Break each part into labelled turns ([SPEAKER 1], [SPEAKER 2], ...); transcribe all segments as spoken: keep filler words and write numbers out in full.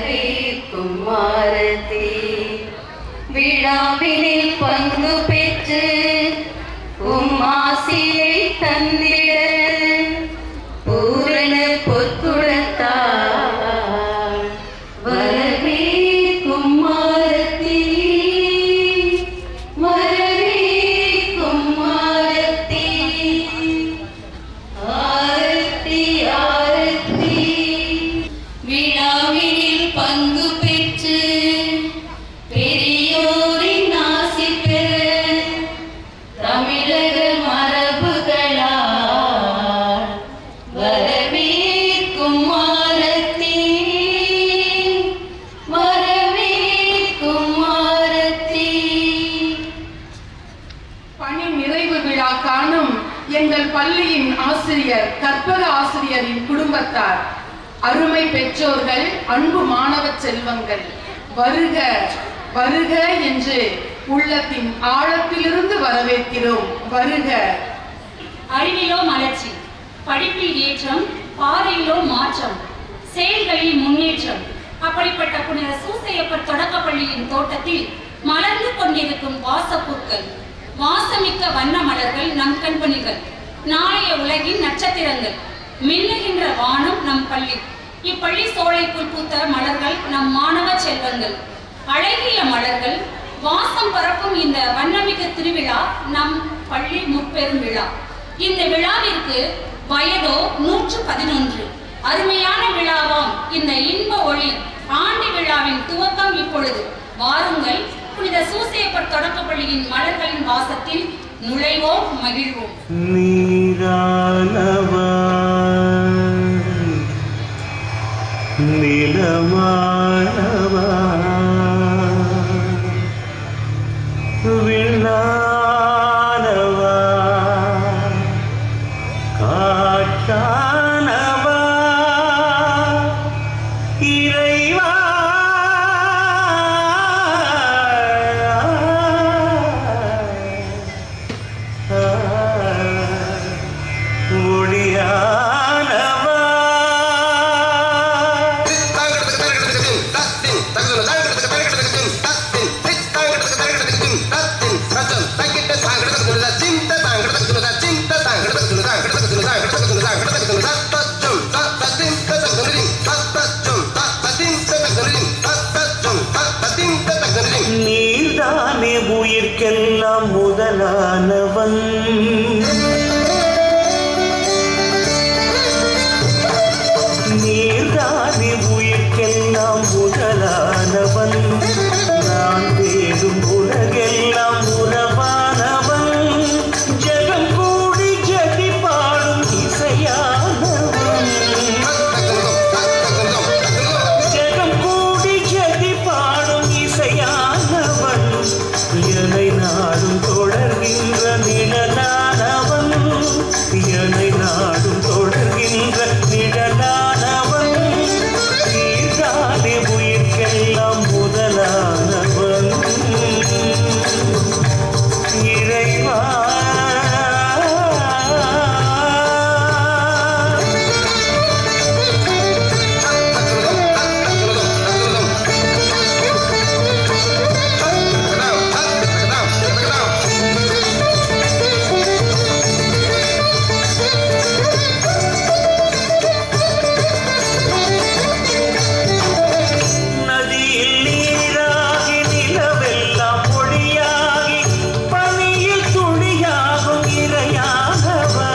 [SPEAKER 1] வரவேற்கும் ஆரத்தி விழாவினில் பங்கு பெற்று உம் ஆசியை தந்திட பூரண பொற்குடத்தால் வரவேற்கும் ஆரத்தி வரவேற்கும் ஆரத்தி ஆரத்தி ஆரத்தி விழாவினில் பங்கு பெற்று பெரியோரின் ஆசி பெற தமிழக மரபுகளால் வரவேற்கும் ஆரத்தி வரவேற்கும் ஆரத்தி.
[SPEAKER 2] பணி நிறைவு விழா காணும் எங்கள் பள்ளியின் ஆசிரியர் கற்பக ஆசிரியரின் குடும்பத்தார், அருமை பெற்றோர்கள், அன்பு மாணவ செல்வங்கள், வருக வருக என்று உள்ளத்தின் ஆழத்திலிருந்து வரவேற்கிறோம். வருக.
[SPEAKER 3] அறிவிலோ மலர்ச்சி, படிப்பில் ஏற்றம், பாதையிலோ மாற்றம், செயல்களில் முன்னேற்றம். அப்படிப்பட்ட புனித சூசையப்பர் தொடக்கப்பள்ளியின் தோட்டத்தில் மலர்ந்து கொண்டிருக்கும் வாசப்பூக்கள், வாசமிக்க வண்ண மலர்கள் நம் கண்பணிகள், நாளைய உலகின் நட்சத்திரங்கள், மின்னுகின்ற வானம் நம் பள்ளி. இப்பள்ளி சோலைக்குள் பூத்த மலர்கள் நம் மாணவ செல்வங்கள், அழகிய மலர்கள் வாசம் பரப்பும் இந்த வண்ணமிகு திருவிழா நம் பள்ளி முற்பெரும் விழா. இந்த விழாவிற்கு வயதோ நூற்று பதினொன்று. அருமையான விழாவாம் இந்த இன்ப ஒளி ஆண்டு விழாவின் துவக்கம் இப்பொழுது. வாருங்கள், புனித சூசையப்பர் தொடக்கப்பள்ளியின் மலர்களின் வாசத்தில் நுழைவோம், மகிழ்வோம்.
[SPEAKER 4] நீரானவா நிலமானவா விண்ணானவா காற்றானவா இறைவா ஒளியானவா நீர்தானே உயிர்க்கெல்லாம் முதலானவன், நீர்தானே உயிர்க்கெல்லாம் முதலானவன், நான் தேடும் உலகெல்லாம் உறவானவன், ஜெகம் கூடி ஜதி பாடும் இசையானவன், ஜெகம் கூடி ஜதி பாடும் இசையானவன், என்னை நாடும் தொடர்கின்ற நிழலானவன், என்னை நாடும் தொடர்கின்ற நிழலானவன், நீர்தானே உயிர்க்கெல்லாம் முதலானவன் இறைவா. நதியில் நீராகி நிலவெல்லாம் ஒளியாகி பனியில் துளியாகும் இறையானவா,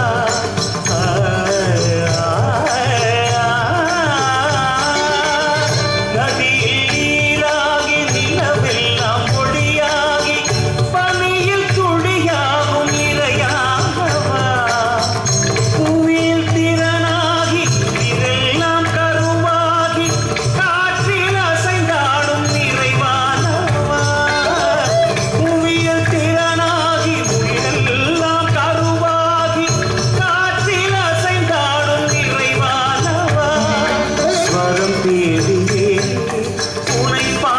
[SPEAKER 4] நதியில் நீராகி நிலவெல்லாம் ஒளியாகி பனியில் துளியாகும் இறையானவா, புவியில் திறனாகி இதெல்லாம் கருவாகி காற்றில் அசைந்தாடும் நிறைவானவா, புவியில் திறனாகி உயிரெல்லாம் கருவாகி காற்றில் அசைந்தாடும் நிறைவானவா, ஸ்வரம் தேடியே உனை பா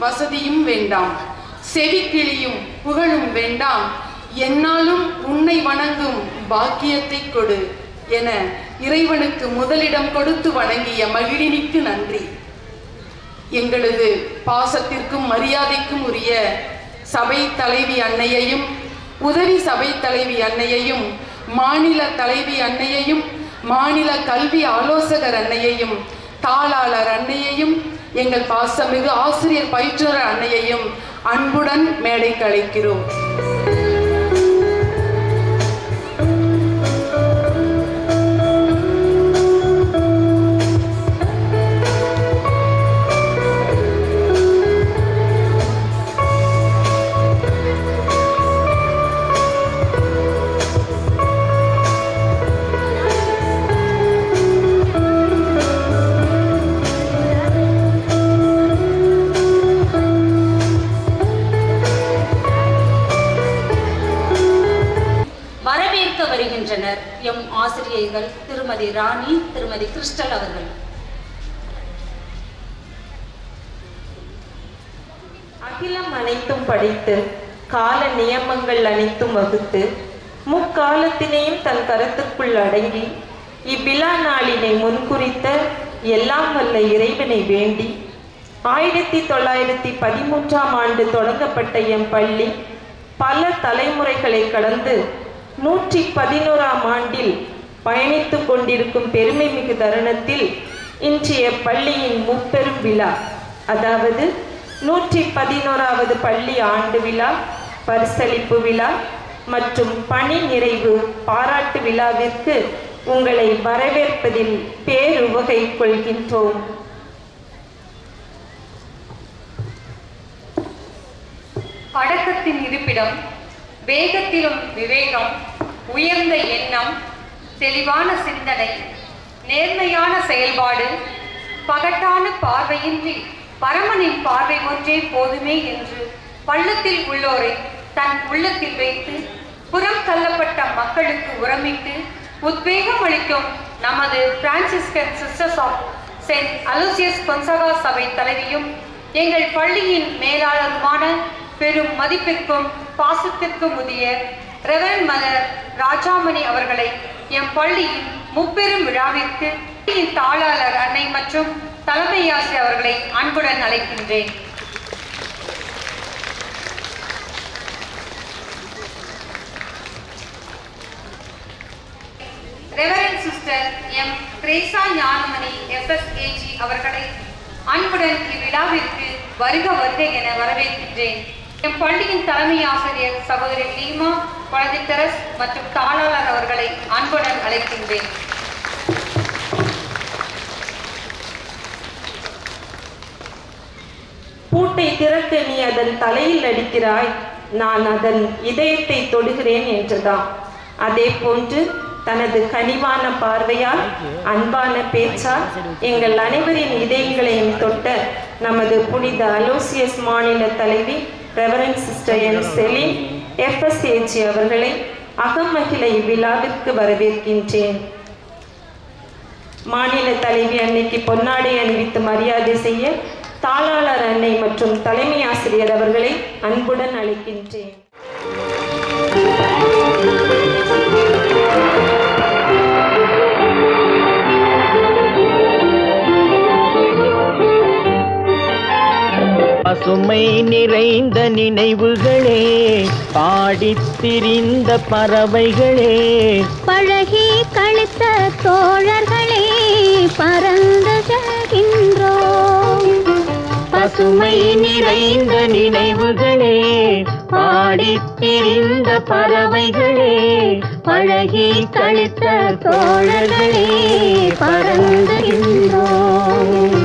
[SPEAKER 2] வசதியும் வேண்டாம், செவிக்கிளியும் புகழும் வேண்டாம், என்னாலும் உன்னை வணங்கும் பாக்கியத்தை கொடு என இறைவனுக்கு முதலிடம் கொடுத்து வணங்கிய மகிழினிக்கு நன்றி. எங்களது பாசத்திற்கும் மரியாதைக்கும் உரிய சபை தலைவி அன்னையையும், உதவி சபை தலைவி அன்னையையும், மாநில தலைவி அன்னையையும், மாநில கல்வி ஆலோசகர் அன்னையையும், தாளாளர் அன்னையையும், எங்கள் பாசமிகு ஆசிரியர் பயிற்றுனர் அன்னையையும் அன்புடன் மேடைக்கு அழைக்கிறோம்.
[SPEAKER 3] எம் ஆசிரியர்கள் திருமதி ராணி, திருமதி கிறிஸ்டல் அவர்கள்.
[SPEAKER 5] அகிலம் அனைத்தும் படித்து கால நியமங்கள் அனைத்தும் வகுத்து முக்காலத்தினையும் தன் கருத்துக்குள் அடங்கி இவ்விழா நாளினை முன்குறித்த எல்லாம் வல்ல இறைவனை வேண்டி ஆயிரத்தி தொள்ளாயிரத்தி பதிமூன்றாம் ஆண்டு தொடங்கப்பட்ட எம் பள்ளி பல தலைமுறைகளை கடந்து நூற்றி பதினோராம் ஆண்டில் பயணித்து கொண்டிருக்கும் பெருமை மிகு தருணத்தில் இன்றைய பள்ளியின் முப்பெரும் விழா, அதாவது நூற்றி பதினோராவது பள்ளி ஆண்டு விழா, பரிசளிப்பு விழா மற்றும் பணி நிறைவு பாராட்டு விழாவிற்கு உங்களை வரவேற்பதில் பேருவகை கொள்கின்றோம்.
[SPEAKER 6] அடக்கத்தின் இருப்பிடம், வேகத்திலும் விவேகம், உயர்ந்த எண்ணம், தெளிவான சிந்தனை, நேர்மையான செயல்பாடு, பகட்டான பார்வையின்றி பரமனின் பார்வை ஒன்றே போதுமே என்று பள்ளத்தில் உள்ளோரை தன் உள்ளத்தில் வைத்து புறம் தள்ளப்பட்ட மக்களுக்கு உரமிட்டு உத்வேகம் அளிக்கும் நமது Franciscan sisters of Saint Aloysius Gonzaga சபை தலைவியும் எங்கள் பள்ளியின் மேலாளருமான பெரும் மதிப்பிற்கும் பாசத்திற்கும் உரிய ரெவரண்ட் மதர் ராஜாமணி அவர்களை எம் பள்ளியின் முப்பெரும் விழாவிற்கு தாளாளர் அன்னை மற்றும் தலைமை ஆசிரியர் அவர்களை அன்புடன் அழைக்கின்றேன். Reverend sister M Theresa Gnanamani FSAG அவர்களை அன்புடன் இவ்விழாவிற்கு வருக வருக என வரவேற்கின்றேன். எம் பள்ளியின் தலைமை ஆசிரியர் சகோதரி லீமா குழந்தைத்தரஸ் மற்றும் தாளாளர் அவர்களை அன்புடன் அழைக்கின்றேன்.
[SPEAKER 5] பூட்டை திறக்க நீ அதன் தலையில் அடிக்கிறாய், நான் அதன் இதயத்தை தொடுகிறேன் என்றுதான். அதே போன்று தனது கனிவான பார்வையால், அன்பான பேச்சால் எங்கள் அனைவரின் இதயங்களையும் தொட்ட நமது புனித அலோசியஸ் மாநில தலைவி reverend sister M Celine FSAG அவர்களை அகமகிழ இவ்விழாவிற்கு வரவேற்கின்றேன். மாநில தலைவி அன்னைக்கு பொன்னாடை அணிவித்து மரியாதை செய்ய தாளாளர் அன்னை மற்றும் தலைமை ஆசிரியர் அவர்களை அன்புடன் அழைக்கின்றேன்.
[SPEAKER 4] பசுமை நிறைந்த நினைவுகளே, பாடித் திரிந்த பறவைகளே,
[SPEAKER 7] பழகி கழித்த தோழர்களே, பறந்து செல்கின்றோம்.
[SPEAKER 4] பசுமை நிறைந்த நினைவுகளே, பாடித் திரிந்த பறவைகளே, பழகி கழித்த தோழர்களே, பறந்துகின்றோம்.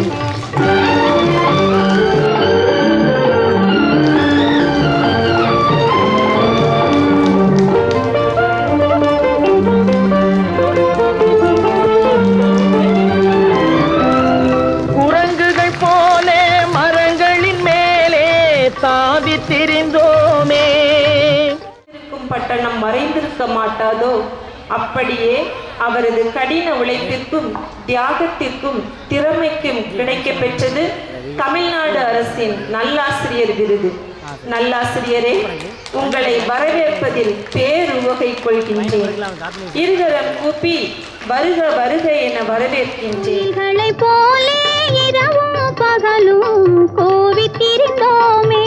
[SPEAKER 5] பட்டணம் மறைந்திருக்க மாட்டாதோ, அப்படியே அவரது கடின உழைப்பிற்கும் தியாகத்திற்கும் திறமைக்கும் கிடைக்க பெற்றது தமிழ்நாடு அரசின் நல்லாசிரியர் விருது. நல்லாசிரியரே, உங்களை வரவேற்பதில் பேருவகை கொள்கின்றேன். இருகரம் கூப்பி வருக வருக என வரவேற்கின்றேன்.
[SPEAKER 7] போலே இரவும் பகலும் கோவித்திருந்தோமே,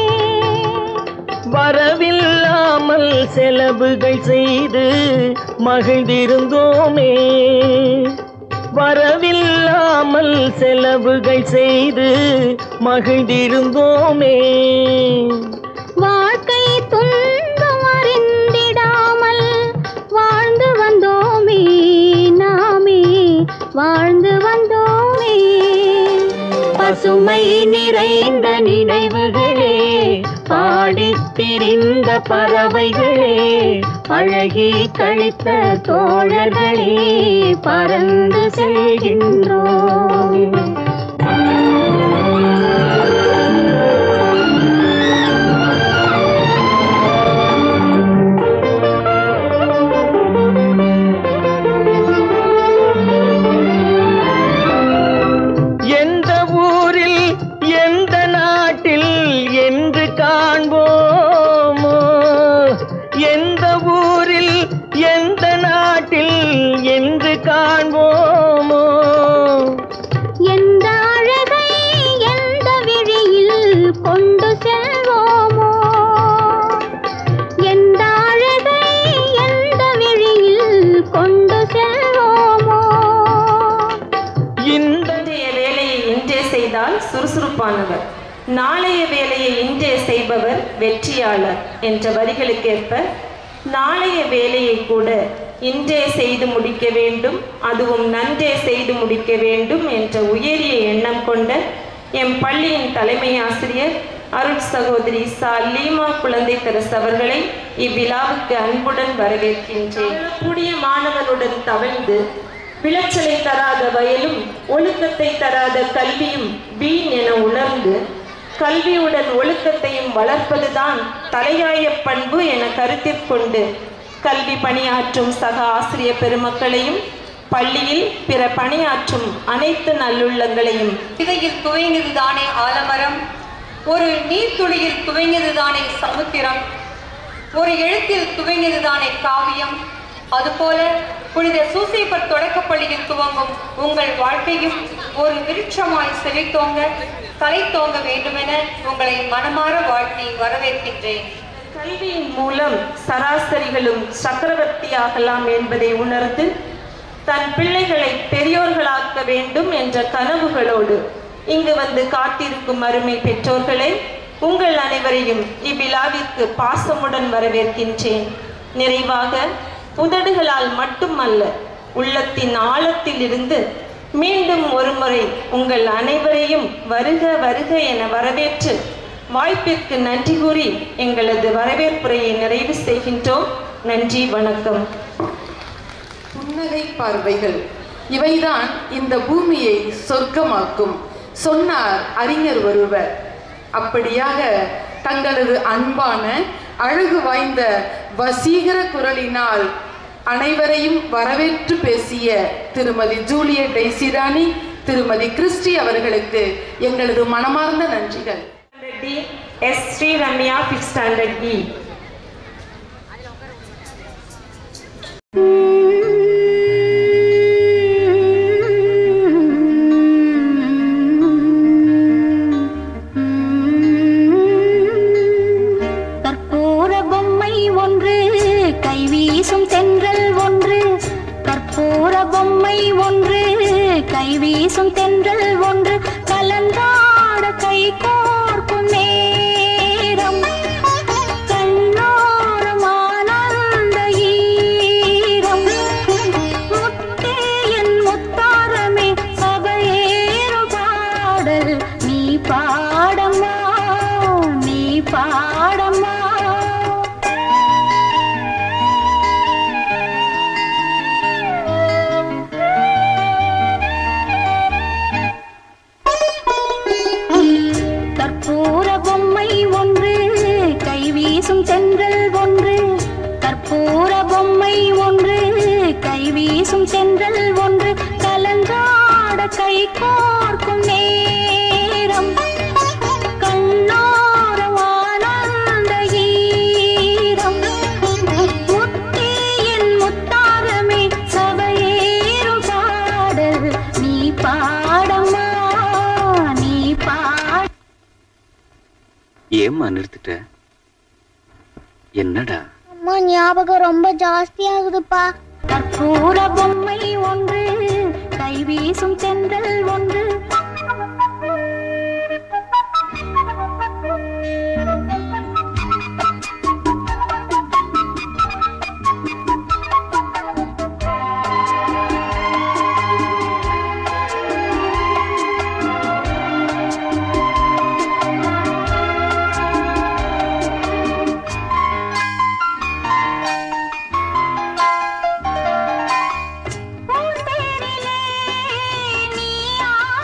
[SPEAKER 4] வரவில்லாமல் செலவுகள் செய்து மகிழ்ந்திருந்தோமே, வரவில்லாமல் செலவுகள் செய்து மகிழ்ந்திருந்தோமே,
[SPEAKER 7] வாழ்க்கை துன்பம் அறிந்திடாமல் வாழ்ந்து வந்தோமே, நாமே வாழ்ந்து வந்தோமே.
[SPEAKER 4] பசுமை நிறைந்த நினைவுகளே, பாடித் திரிந்த பறவைகளே, அழகி கழித்த தோழர்களே, பறந்து செல்கின்றோம். எந்த ஊரில் எந்த நாட்டில் என்று காண்போமோ, எந்த ஊரில் எந்த நாட்டில் என்று காண்போமோ,
[SPEAKER 7] எந்த அழகை எந்த விழியில் கொண்டு செல்வோமோ, எந்த அழகை எந்த விழியில் கொண்டு செல்வோமோ.
[SPEAKER 5] இன்றைய வேலையை இன்றே செய்தால் சுறுசுறுப்பானவர், நாளைய வேலையை இன்றே செய்பவர் வெற்றியாளர் என்ற வரிகளுக்கேற்ப நாளைய வேலையை கூட இன்றே செய்து முடிக்க வேண்டும், அதுவும் நன்றே செய்து முடிக்க வேண்டும் என்ற உயரிய எண்ணம் கொண்ட எம் பள்ளியின் தலைமை ஆசிரியர் அருள் சகோதரி சா லீமா குழந்தைக்கரசு அவர்களை இவ்விழாவுக்கு அன்புடன் வரவேற்கின்றேன். கூடிய மாணவனுடன் தவழ்ந்து விளைச்சலை தராத வயலும் ஒழுக்கத்தை தராத கல்வியும் வீண் என உணர்ந்து கல்வியுடன் ஒழுக்கத்தையும் வளர்ப்பதுதான் தலையாய பண்பு என கருத்திற்கொண்டு கல்வி பணியாற்றும் சக ஆசிரியர் பெருமக்களையும் பள்ளியில் பிற பணியாற்றும் அனைத்து நல்லுள்ளங்களையும்,
[SPEAKER 6] விதையில் துவங்கியதுதானே ஆலமரம், ஒரு நீர்த்துளியில் துவங்கியதுதானே சமுத்திரம், ஒரு எழுத்தில் துவங்கியதுதானே காவியம், அதுபோல புனித சூசையப்பர் தொடக்கப்பள்ளியில் துவங்கும் உங்கள் வாழ்க்கையும் ஒரு விருட்சமாய் செழித்தோங்க தலை தோங்க வேண்டுமென உங்களை மனமாற வாழ்த்தி வரவேற்கின்றேன்.
[SPEAKER 5] கல்வியின் மூலம் சராசரிகளும் சக்கரவர்த்தியாகலாம் என்பதை உணர்ந்து தன் பிள்ளைகளை பெரியோர்களாக்க வேண்டும் என்ற கனவுகளோடு இங்கு வந்து காத்திருக்கும் அருமை பெற்றோர்களே, உங்கள் அனைவரையும் இவ்விழாவிற்கு பாசமுடன் வரவேற்கின்றேன். நிறைவாக உதடுகளால் மட்டுமல்ல, உள்ளத்தின் ஆழத்தில் இருந்து மீண்டும் ஒருமுறை உங்கள் அனைவரையும் வருக வருக என வரவேற்று வாய்ப்பிற்கு நன்றி கூறி எங்களது வரவேற்புரையை நிறைவு செய்கின்றோம். நன்றி, வணக்கம்.
[SPEAKER 2] புன்னகை பார்வைகள் இவைதான் இந்த பூமியை சொர்க்கமாக்கும் சொன்னார் அறிஞர் ஒருவர். அப்படியாக தங்களது அன்பான அழகு வாய்ந்த வசீகர குரலினால் அனைவரையும் வரவேற்று பேசிய திருமதி ஜூலியட் டெய்சிராணி, திருமதி கிறிஸ்டி அவர்களுக்கு எங்களது மனமார்ந்த நன்றிகள்.
[SPEAKER 5] S Sri Ramya fifth standard E.
[SPEAKER 7] கற்பூர பொம்மை ஒன்று, கைவீசும் தென்றல் ஒன்று, கற்பூர பொம்மை ஒன்று, கைவீசும் தென்றல் ஒன்று, கலந்தாட கை கோர்க்கும் நேரம், கண்ணோரம் ஆனந்த ஈரம், முத்தே என் முத்தாரமே சபையேறு பாடல் நீ பாடம்மா, நீ பாடம்மா. கற்பூர பொம்மை
[SPEAKER 8] ஏம்மா நிறுத்திட்ட? என்னடா?
[SPEAKER 7] அம்மா ஞாபகம் ரொம்ப ஜாஸ்தி ஆகுதுப்பா. கற்பூர பொம்மை ஒன்று, கை வீசும் தென்றல் ஒன்று. நீ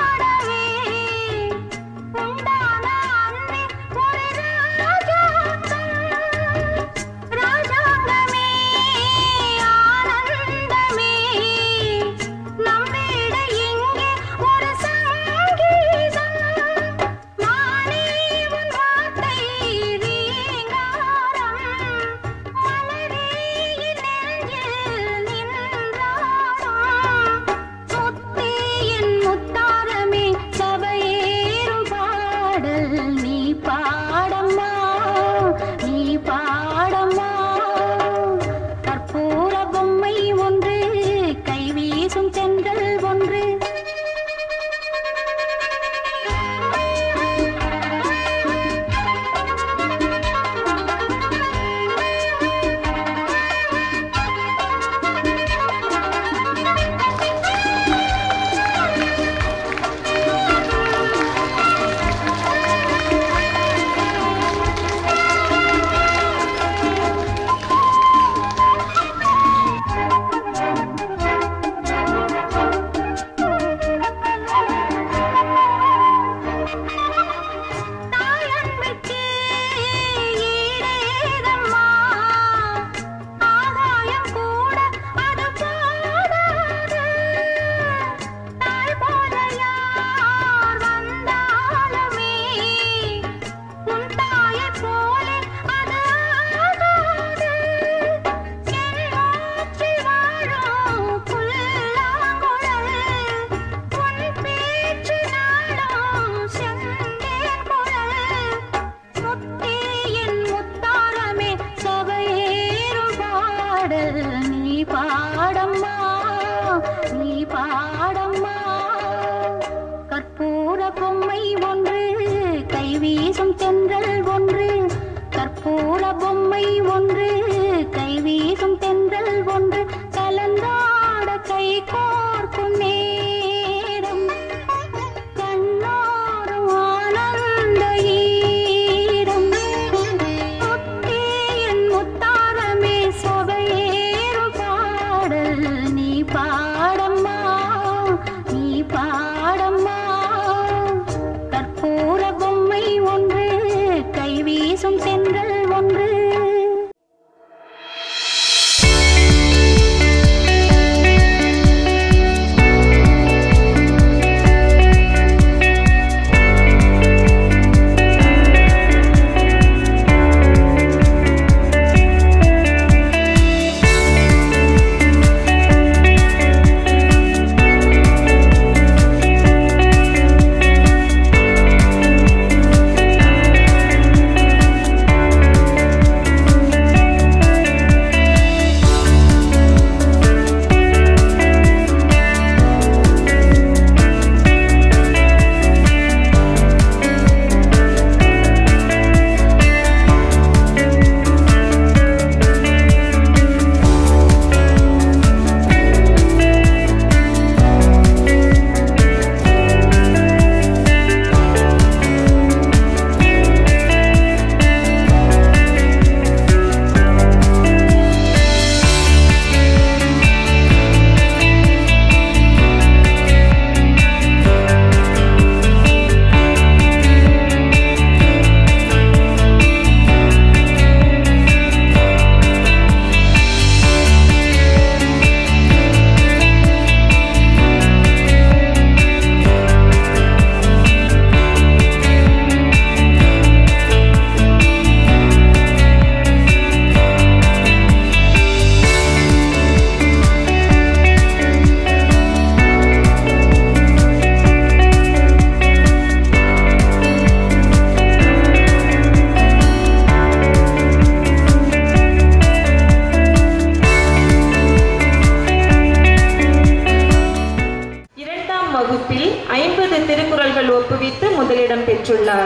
[SPEAKER 5] ஐம்பது திருக்குறள்கள் ஒப்புவித்து முதலிடம் பெற்றுள்ளார்.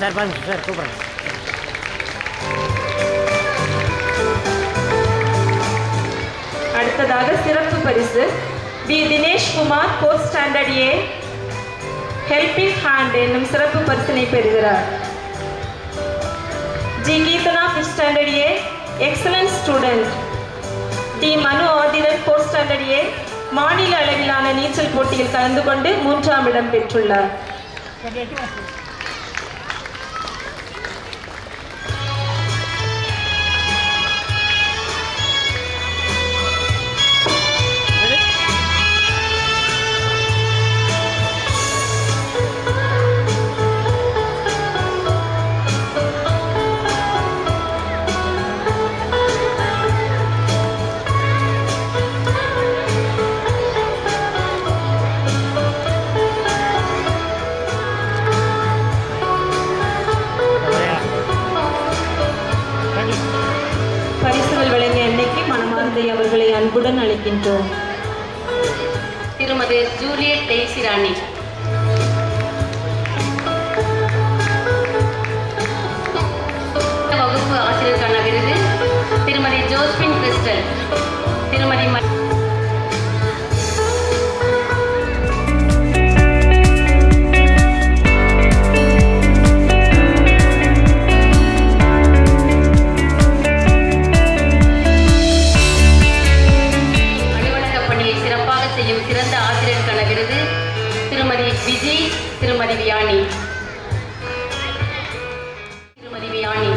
[SPEAKER 5] அடுத்ததாக சிறப்பு பரிசு P Dinesh Kumar fourth standard A helping hand என்னும் சிறப்பு பரிசினை பெறுகிறார். G Geethana fifth standard A excellent student. D Manu Adhiran fourth standard ஏ மாநில அளவிலான நீச்சல் போட்டியில் கலந்து கொண்டு மூன்றாம் இடம் பெற்றுள்ளார். அவர்களை அன்புடன் அழைக்கின்றோம்.
[SPEAKER 1] திருமதி ஜூலியட் டெய்சி ராணி. வகுப்பு ஆசிரியருக்கான விருது திருமதி ஜோஸ்பின் கிறிஸ்டல். திருமதி சிறந்த ஆசிரியருக்கான விருது திருமதி விஜய் திருமதி வியானி. திருமதி வியானி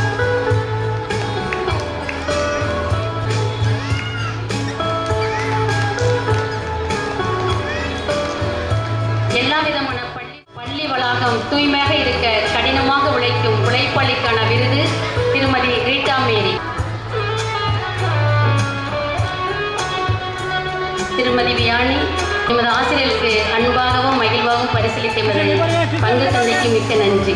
[SPEAKER 1] எல்லா விதமான பள்ளி பள்ளி வளாகம் தூய்மையாக இருக்க கடினமாக உழைக்கும் உழைப்பாளிக்கான விருது திருமதி ரீட்டா மேரி. திருமதி வியானி எமது ஆசிரியருக்கு அன்பாகவும் மகிழ்வாகவும் பரிசீலித்தமது பங்கு தந்தைக்கு மிக்க நன்றி.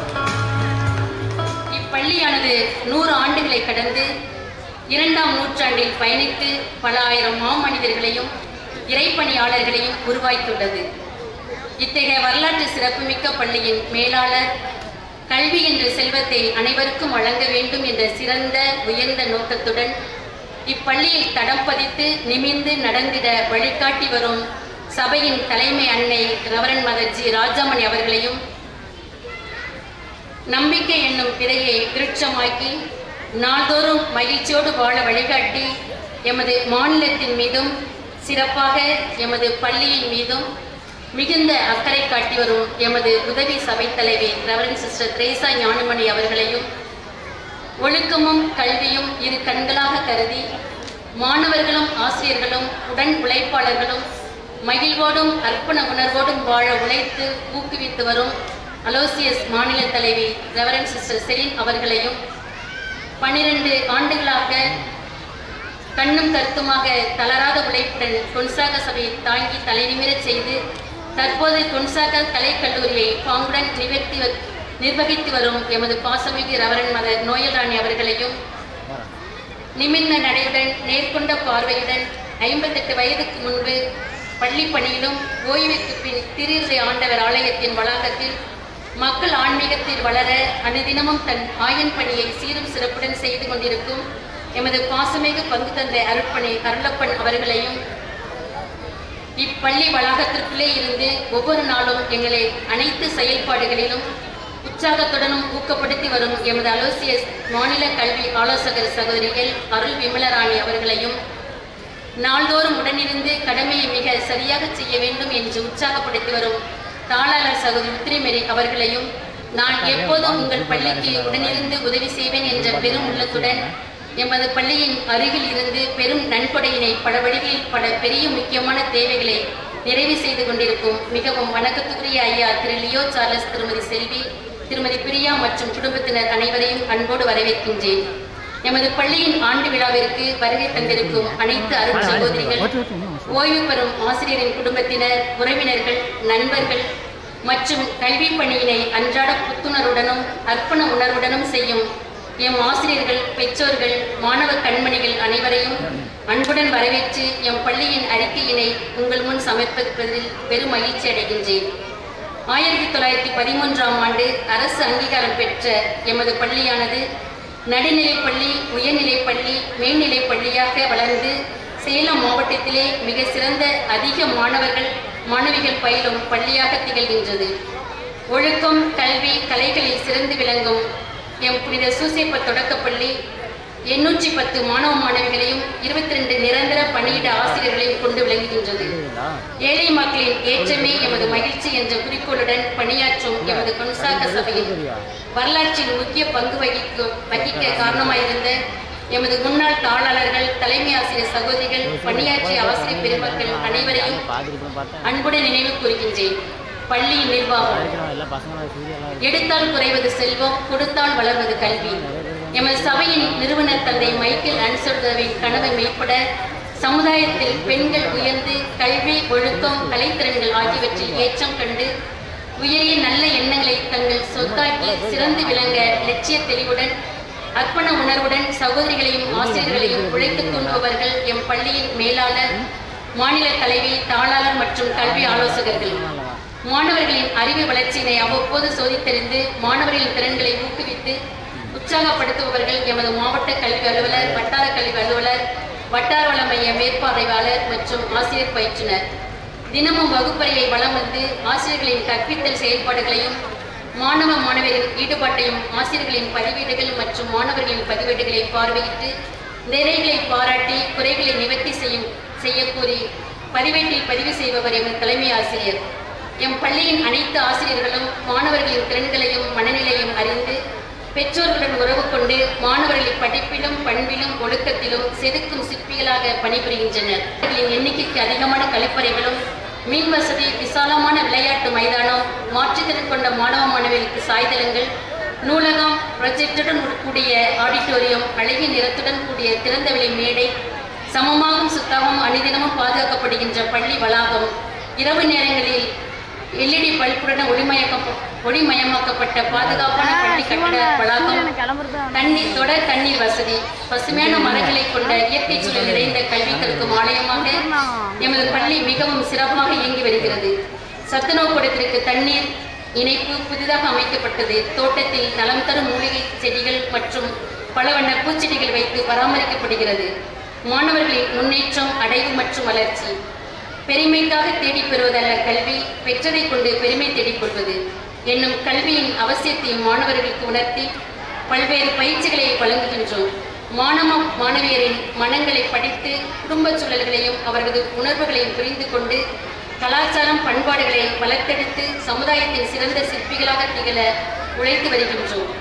[SPEAKER 1] இப்பள்ளியானது நூறு ஆண்டுகளை கடந்து இரண்டாம் நூற்றாண்டில் பயணித்து பல ஆயிரம் மாமனிதர்களையும் இறைப்பணியாளர்களையும் உருவாக்கியுள்ளது. இத்தகைய வரலாற்று சிறப்புமிக்க பள்ளியின் மேலாளர் கல்வி என்ற செல்வத்தை அனைவருக்கும் வழங்க வேண்டும் என்ற சிறந்த உயர்ந்த நோக்கத்துடன் இப்பள்ளியில் தடம் பதித்து நிமிர்ந்து நடந்திட வழிகாட்டி வரும் சபையின் தலைமை அன்னை ரெவரண்ட் மதர் ஜி ராஜாமணி அவர்களையும் நம்பிக்கை என்னும் விதையை விருட்சமாக்கி நாள்தோறும் மகிழ்ச்சியோடு வாழ வழிகாட்டி எமது மாநிலத்தின் மீதும் சிறப்பாக எமது பள்ளியின் மீதும் மிகுந்த அக்கறை காட்டி வரும் எமது உதவி சபை தலைவி ரெவரண்ட் சிஸ்டர் திரேசா ஞானமணி அவர்களையும் ஒழுக்கமும் கல்வியும் இரு கண்களாக கருதி மாணவர்களும் ஆசிரியர்களும் உடன் உழைப்பாளர்களும் மகிழ்வோடும் அர்ப்பண உணர்வோடும் வாழ உழைத்து ஊக்குவித்து வரும் அலோசியஸ் மாநில தலைவி ரெவரண்ட் சிஸ்டர் செலின் அவர்களையும் பன்னிரண்டு ஆண்டுகளாக கண்ணும் கருத்துமாக தளராத உழைப்புடன் கொன்சாக சபையை தாங்கி தலைநிமிரச் செய்து தற்போது கொன்சாக கலைக்கல்லூரியை பாங்குடன் நிவர்த்தி நிர்வகித்து வரும் எமது பாசமிகு ரெவரண்ட் மதர் நோயல் ராணி அவர்களையும் நிமிர்ந்த நடையுடன் நேர்கொண்ட பார்வையுடன் ஐம்பத்தெட்டு வயதுக்கு முன்பு பள்ளி பணியிலும் ஓய்வுக்கு பின் திருஇறை ஆண்டவர் ஆலயத்தின் வளாகத்தில் மக்கள் ஆன்மீகத்தில் வளர அனுதினமும் தன் ஆயன் பணியை சீரும் சிறப்புடன் செய்து கொண்டிருக்கும் எமது பாசமிகு பங்கு தந்தை அருட்பணி அருளப்பன் அவர்களையும் இப்பள்ளி வளாகத்திற்குள்ளே இருந்து ஒவ்வொரு நாளும் எங்களை அனைத்து செயல்பாடுகளிலும் உற்சாகத்துடனும் ஊக்கப்படுத்தி வரும் எமது அலோசியஸ் மாநில கல்வி ஆலோசகர் சகோதரி எல் அருள் விமலராணி அவர்களையும் நாள்தோறும் உடனிருந்து கடமையை மிக சரியாக செய்ய வேண்டும் என்று உற்சாகப்படுத்தி வரும் தாளாளர் சகோதரி உத்திரிமேரி அவர்களையும் நான் எப்போதும் உங்கள் பள்ளிக்கு உடனிருந்து உதவி செய்வேன் என்ற பெரும் உள்ளத்துடன் எமது பள்ளியின் அருகில் இருந்து பெரும் நன்கொடையினை பல வழிகளில் பல பெரிய முக்கியமான தேவைகளை நிறைவு செய்து கொண்டிருக்கும் மிகவும் வணக்கத்துக்குரிய ஐயா திரு லியோ சார்லஸ், திருமதி செல்வி, திருமதி பிரியா மற்றும் குடும்பத்தினர் அனைவரையும் அன்போடு வரவேற்கின்றேன். எமது பள்ளியின் ஆண்டு விழாவிற்கு வருகை தந்திருக்கும் அனைத்து அருள் சகோதரிகள், ஓய்வு பெறும் ஆசிரியரின் குடும்பத்தினர், உறவினர்கள், நண்பர்கள் மற்றும் கல்வி பணியினை அன்றாட புத்துணர்வுடனும் அர்ப்பண உணர்வுடனும் செய்யும் எம் ஆசிரியர்கள், பெற்றோர்கள், மாணவ கண்மணிகள் அனைவரையும் அன்புடன் வரவேற்று எம் பள்ளியின் அறிக்கையினை உங்கள் முன் சமர்ப்பிப்பதில் பெரும் மகிழ்ச்சி அடைகின்றேன். ஆயிரத்தி தொள்ளாயிரத்தி பதிமூன்றாம் ஆண்டு அரசு அங்கீகாரம் பெற்ற எமது பள்ளியானது நடுநிலைப்பள்ளி, உயர்நிலைப்பள்ளி, மேல்நிலைப் பள்ளியாக வளர்ந்து சேலம் மாவட்டத்திலே மிக சிறந்த அதிக மாணவர்கள் மாணவிகள் பயிலும் பள்ளியாக திகழ்கின்றது. ஒழுக்கம், கல்வி, கலைகளில் சிறந்து விளங்கும் எம் புனித சூசேப்பர் தொடக்கப்பள்ளி எண்ணூற்றி பத்து மாணவ மாணவிகளையும் இருபத்தி ரெண்டு நிரந்தர பணியிட ஆசிரியர்களையும் கொண்டு விளங்குகின்றது. ஏழை மக்களின் ஏற்றமே எமது மகிழ்ச்சி என்ற குறிக்கோளுடன் பணியாற்றும் எமது கொன்சாக சபையில் வரலாற்றில் முக்கிய பங்கு வகிக்க வகிக்க காரணமாயிருந்த எமது முன்னாள் தாளாளர்கள், தலைமை ஆசிரியர் சகோதரிகள், பணியாற்றிய ஆசிரியர் பெருமக்கள் அனைவரையும் அன்புடன் நினைவு கூறுகின்றேன். பள்ளியின் நிர்வாகம். எடுத்தால் குறைவது செல்வம், கொடுத்தால் வளர்வது கல்வி. எமது சபையின் நிறுவனர் தந்தை மைக்கேல் ஆன்சர்டவின் கனவு மெய்ப்பட சமுதாயத்தில் பெண்கள் உயர்ந்து கல்வி, ஒழுக்கம், கலைத்திறன்கள் ஆகியவற்றில் ஏற்றம் கண்டு உயரிய நல்ல எண்ணங்களை தங்கள் சொத்தாக்கி சிறந்து விளங்க லட்சிய தெளிவுடன் அர்ப்பண உணர்வுடன் சகோதரிகளையும் ஆசிரியர்களையும் உழைக்க தூண்டுபவர்கள் எம் பள்ளியின் மேலாளர், மாநில தலைவி, தாளாளர் மற்றும் கல்வி ஆலோசகர்கள். மாணவர்களின் அறிவு வளர்ச்சியினை அவ்வப்போது சோதித்தறிந்து மாணவர்களின் திறன்களை ஊக்குவித்து உற்சாகப்படுத்துபவர்கள் எமது மாவட்ட கல்வி அலுவலர், வட்டார கல்வி அலுவலர், வட்டார வள மைய மேற்பார்வையாளர் மற்றும் ஆசிரியர் பயிற்றுனர். தினமும் வகுப்பறையை வலம் வந்து ஆசிரியர்களின் கற்பித்தல் செயல்பாடுகளையும் மாணவ மாணவர்களின் ஈடுபாட்டையும் ஆசிரியர்களின் பதிவேடுகள் மற்றும் மாணவர்களின் பதிவேடுகளை பார்வையிட்டு நிறைகளை பாராட்டி குறைகளை நிவர்த்தி செய்யும் செய்யக்கூறி பதிவேட்டில் பதிவு செய்பவர் எமது தலைமை ஆசிரியர். எம் பள்ளியின் அனைத்து ஆசிரியர்களும் மாணவர்களின் திறன்களையும் மனநிலையும் அறிந்து பெற்றோர்களுடன் உறவு கொண்டு மாணவர்களை படிப்பிலும், பண்பிலும், ஒழுக்கத்திலும் செதுக்கும் சிற்பிகளாக பணிபுரிகின்றனர். அவர்களின் எண்ணிக்கைக்கு அதிகமான கழிப்பறைகளும், மின் வசதி, விசாலமான விளையாட்டு மைதானம், மாற்றுத்திறன் கொண்ட மாணவ மாணவிகளுக்கு சாய்தளங்கள், நூலகம், ப்ரொஜெக்டுடன் கூடிய ஆடிட்டோரியம், அழகிய நிறத்துடன் கூடிய திறந்தவெளி மேடை, சமமாகவும் சுத்தமும் அனுதினமும் பாதுகாக்கப்படுகின்ற பள்ளி வளாகம், இரவு நேரங்களில் எல்இடி பல்புடன் ஒளிமயக்கம் ஒளிமயமாக்கப்பட்ட பாதுகாப்பான பள்ளி கட்டட வளாகம், தண்ணீர் தொடர் தண்ணீர் வசதி, பசுமையான மரங்களை கொண்ட இயற்கை சூழல் நிறைந்த கல்வி கற்கும் ஆலயமாக எமது பள்ளி மிகவும் சிறப்பாக இயங்கி வருகிறது. சத்துணவு கூடத்திற்கு தண்ணீர் இணைப்பு புதிதாக அமைக்கப்பட்டது. தோட்டத்தில் நலம் தரும் மூலிகை செடிகள் மற்றும் பல வண்ண பூச்செடிகள் வைத்து பராமரிக்கப்படுகிறது. மாணவர்களின் முன்னேற்றம், அடைவு மற்றும் வளர்ச்சி. பெருமைக்காக தேடி பெறுவதல்ல கல்வி, பெற்றதை கொண்டு பெருமை தேடிக்கொள்வது என்னும் கல்வியின் அவசியத்தை மாணவர்களுக்கு உணர்த்தி பல்வேறு பயிற்சிகளை வழங்குகின்றோம். மாணவ மாணவியரின் மனங்களை படித்து குடும்ப சூழல்களையும் அவர்களது உணர்வுகளையும் புரிந்து கொண்டு கலாச்சாரம், பண்பாடுகளை வளர்த்தெடுத்து சமுதாயத்தின் சிறந்த சிற்பிகளாக திகழ உழைத்து வருகின்றோம்.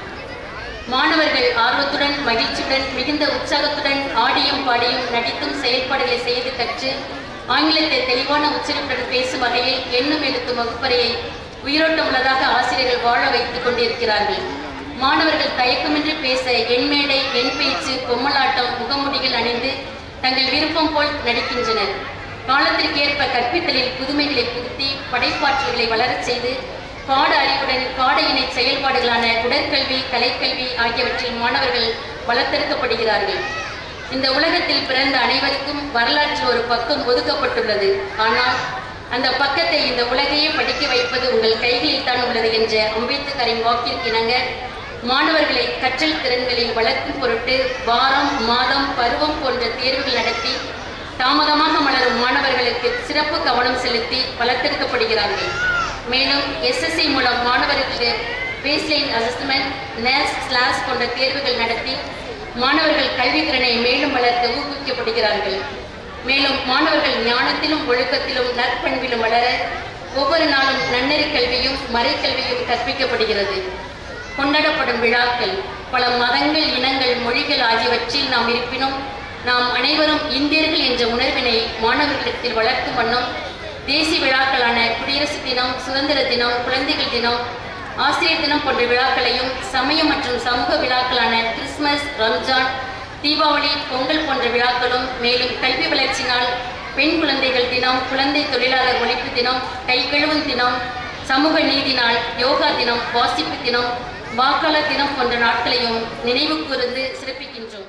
[SPEAKER 1] மாணவர்கள் ஆர்வத்துடன், மகிழ்ச்சியுடன், மிகுந்த உற்சாகத்துடன் ஆடியும் பாடியும் நடித்தும் செயல்பாடுகளை செய்து கற்று ஆங்கிலத்தை தெளிவான உச்சரிப்புடன் பேசும் வகையில் எண்ணும் எழுத்தும் வகுப்பறையை உயிரோட்டமுள்ளதாக ஆசிரியர்கள் வாழ வைத்துக் கொண்டிருக்கிறார்கள். மாணவர்கள் தயக்கமின்றி பேச எண்மேடை, எண் பேச்சு, பொம்மலாட்டம், முகமுடிகள் அணிந்து தங்கள் விருப்பம் போல் நடிக்கின்றனர். காலத்திற்கேற்ப கற்பித்தலில் புதுமைகளை புகுத்தி படைப்பாற்றல்களை வளரச் செய்து பாட அறிவுடன் பாட இணை செயல்பாடுகளான உடற்கல்வி, கலைக்கல்வி ஆகியவற்றில் மாணவர்கள் வளர்த்தெடுக்கப்படுகிறார்கள். இந்த உலகத்தில் பிறந்த அனைவருக்கும் வரலாற்றில் ஒரு பக்கம் ஒதுக்கப்பட்டுள்ளது. ஆனால் அந்த பக்கத்தை இந்த உலகையே படிக்க வைப்பது உங்கள் கைகளில் தான் உள்ளது என்ற அம்பேத்கரின் வாக்கிற்கு இணங்க மாணவர்களை கற்றல் திறன்களில் வளர்க்கும் பொருட்டு வாரம், மாதம், பருவம் போன்ற தேர்வுகள் நடத்தி தாமதமாக மலரும் மாணவர்களுக்கு சிறப்பு கவனம் செலுத்தி வளர்த்தெடுக்கப்படுகிறார்கள். மேலும் எஸ்எஸ்சி மூலம் மாணவர்களுக்கு பேஸ்லைன் அசஸ்மெண்ட், நேஸ், ஸ்லாஸ் போன்ற தேர்வுகள் நடத்தி மாணவர்கள் கல்வித்திறனை மேலும் வளர்த்து ஊக்குவிக்கப்படுகிறார்கள். மேலும் மாணவர்கள் ஞானத்திலும் ஒழுக்கத்திலும் நற்பண்பிலும் வளர ஒவ்வொரு நாளும் நன்னெறி கல்வியும் மறைக்கல்வியும் கற்பிக்கப்படுகிறது. கொண்டாடப்படும் விழாக்கள் பல மதங்கள், இனங்கள், மொழிகள் ஆகியவற்றில் நாம் இருப்பினும் நாம் அனைவரும் இந்தியர்கள் என்ற உணர்வினை மாணவர்களிடத்தில் வளர்க்கும் வண்ணம் தேசிய விழாக்களான குடியரசு தினம், சுதந்திர தினம், குழந்தைகள் தினம், ஆசிரியர் தினம் போன்ற விழாக்களையும் சமய மற்றும் சமூக விழாக்களான கிறிஸ்துமஸ், ரம்ஜான், தீபாவளி, பொங்கல் போன்ற விழாக்களும், மேலும் கல்வி வளர்ச்சி நாள், பெண் குழந்தைகள் தினம், குழந்தை தொழிலாளர் ஒழிப்பு தினம், கை கழுவும் தினம், சமூக நீதி நாள், யோகா தினம், வாசிப்பு தினம், வாக்காளர் தினம் போன்ற நாட்களையும் நினைவு கூர்ந்து சிறப்பிக்கின்றோம்.